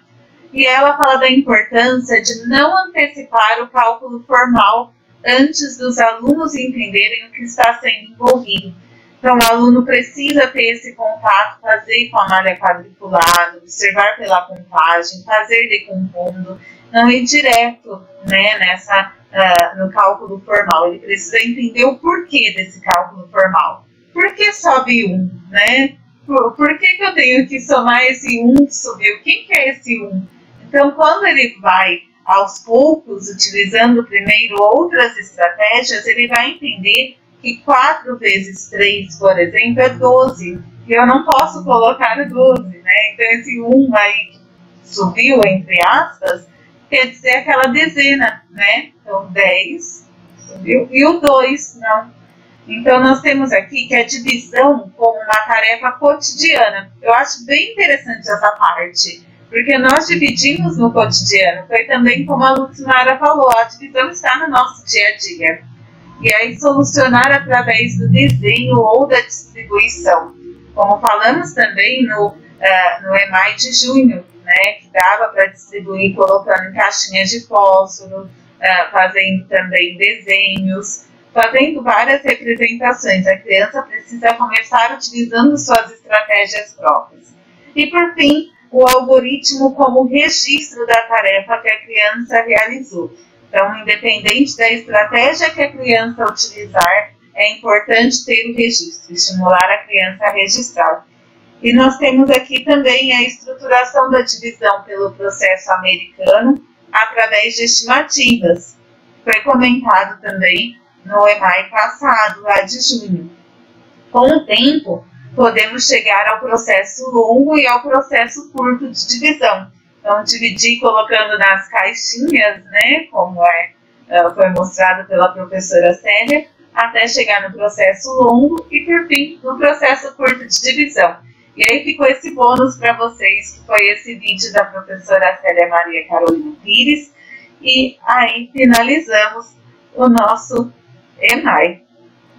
e ela fala da importância de não antecipar o cálculo formal antes dos alunos entenderem o que está sendo envolvido. Então, o aluno precisa ter esse contato, fazer com a malha quadriculada, observar pela contagem, fazer decompondo, não ir direto, né, nessa, uh, no cálculo formal. Ele precisa entender o porquê desse cálculo formal. Por que sobe um? Né? Por, por que, que eu tenho que somar esse um que subiu? Quem que é esse um? Então, quando ele vai, aos poucos, utilizando primeiro outras estratégias, ele vai entender que quatro vezes três, por exemplo, é doze. E eu não posso colocar doze, né? Então, esse um aí que subiu, entre aspas, quer dizer aquela dezena, né? Então, dez subiu e o dois não. Então, nós temos aqui que a divisão como uma tarefa cotidiana. Eu acho bem interessante essa parte, porque nós dividimos no cotidiano. Foi também como a Lucimara falou, a divisão está no nosso dia a dia. E aí, solucionar através do desenho ou da distribuição. Como falamos também no, uh, no E M A I de junho, né, que dava para distribuir colocando em caixinhas de fósforo, uh, fazendo também desenhos, fazendo várias representações. A criança precisa começar utilizando suas estratégias próprias. E, por fim, o algoritmo como registro da tarefa que a criança realizou. Então, independente da estratégia que a criança utilizar, é importante ter o registro, estimular a criança a registrar. E nós temos aqui também a estruturação da divisão pelo processo americano através de estimativas. Foi comentado também no E M A I passado, lá de junho. Com o tempo, podemos chegar ao processo longo e ao processo curto de divisão. Então, dividir colocando nas caixinhas, né, como é, foi mostrado pela professora Célia, até chegar no processo longo e, por fim, no processo curto de divisão. E aí ficou esse bônus para vocês, que foi esse vídeo da professora Célia Maria Carolina Pires. E aí finalizamos o nosso E M A I.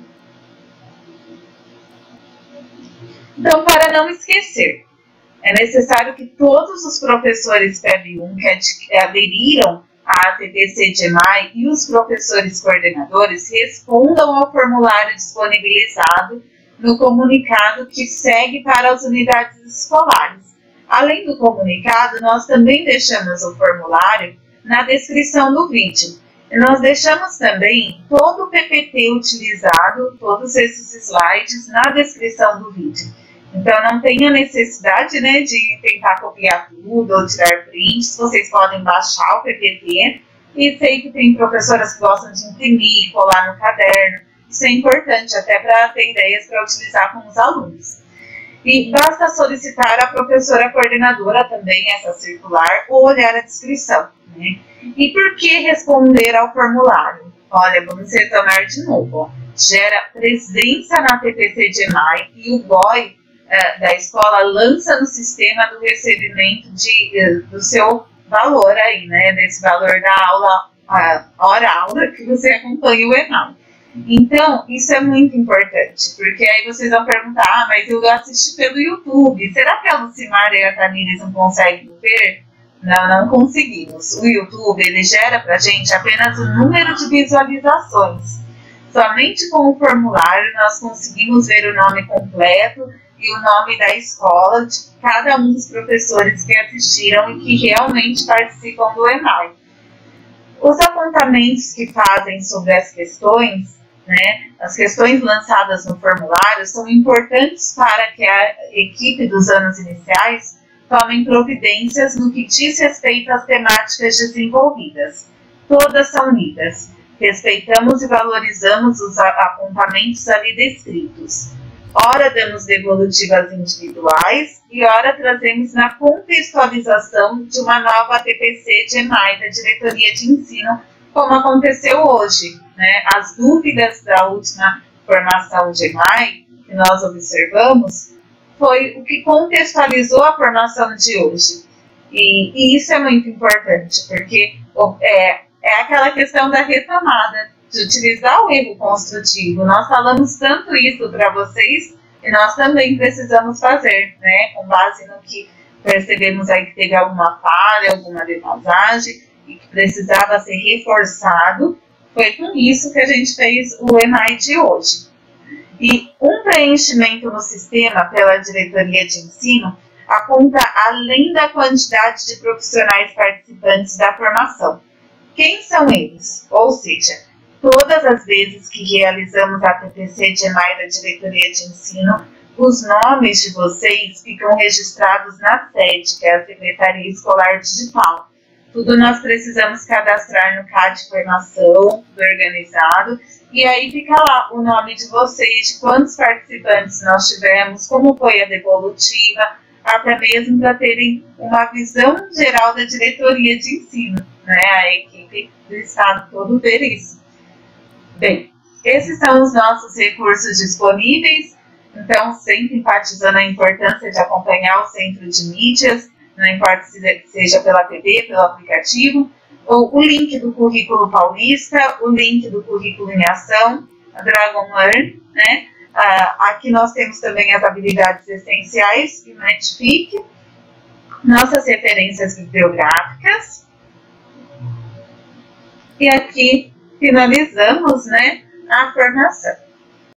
Então, para não esquecer, é necessário que todos os professores P E B um que aderiram à A T P C de E M A I e os professores coordenadores respondam ao formulário disponibilizado no comunicado que segue para as unidades escolares. Além do comunicado, nós também deixamos o formulário na descrição do vídeo. E nós deixamos também todo o P P T utilizado, todos esses slides, na descrição do vídeo. Então, não tenha necessidade, né, de tentar copiar tudo ou tirar prints. Vocês podem baixar o P P T. E sei que tem professoras que gostam de imprimir, colar no caderno. Isso é importante até para ter ideias para utilizar com os alunos. E basta solicitar à professora coordenadora também essa circular ou olhar a descrição, né? E por que responder ao formulário? Olha, vamos retomar de novo. Ó. Gera presença na T P C de E M A I e o B O I uh, da escola lança no sistema do recebimento de, uh, do seu valor aí, né? Desse valor da aula, a hora-aula que você acompanha o E M A I. Então, isso é muito importante, porque aí vocês vão perguntar, ah, mas eu assisti pelo YouTube, será que a Lucimara e a Tamires não conseguem ver? Não, não conseguimos. O YouTube, ele gera pra gente apenas o número de visualizações. Somente com o formulário nós conseguimos ver o nome completo e o nome da escola de cada um dos professores que assistiram e que realmente participam do E M A I. Os apontamentos que fazem sobre as questões, né, as questões lançadas no formulário são importantes para que a equipe dos anos iniciais tomem providências no que diz respeito às temáticas desenvolvidas. Todas são unidas. Respeitamos e valorizamos os apontamentos ali descritos. Ora damos devolutivas individuais e ora trazemos na contextualização de uma nova A T P C de E M A I da Diretoria de Ensino, como aconteceu hoje, né? As dúvidas da última formação de E M A I que nós observamos foi o que contextualizou a formação de hoje. E, e isso é muito importante, porque é, é aquela questão da retomada, de utilizar o erro construtivo. Nós falamos tanto isso para vocês e nós também precisamos fazer, né, com base no que percebemos aí que teve alguma falha, alguma defasagem e que precisava ser reforçado. Foi com isso que a gente fez o E M A I de hoje. E um preenchimento no sistema pela diretoria de ensino aponta além da quantidade de profissionais participantes da formação. Quem são eles? Ou seja, todas as vezes que realizamos a T P C de E M A I da diretoria de ensino, os nomes de vocês ficam registrados na sede, que é a Secretaria Escolar Digital. Tudo nós precisamos cadastrar no C A D de formação do organizado, e aí fica lá o nome de vocês, de quantos participantes nós tivemos, como foi a devolutiva, até mesmo para terem uma visão geral da diretoria de ensino, né? A equipe do estado todo ver isso. Bem, esses são os nossos recursos disponíveis, então sempre enfatizando a importância de acompanhar o centro de mídias, não importa se seja pela T V, pelo aplicativo, ou o link do currículo paulista, o link do currículo em ação, a Dragon Learn, né? Ah, aqui nós temos também as habilidades essenciais e Netfic, nossas referências bibliográficas, e aqui finalizamos, né, a formação.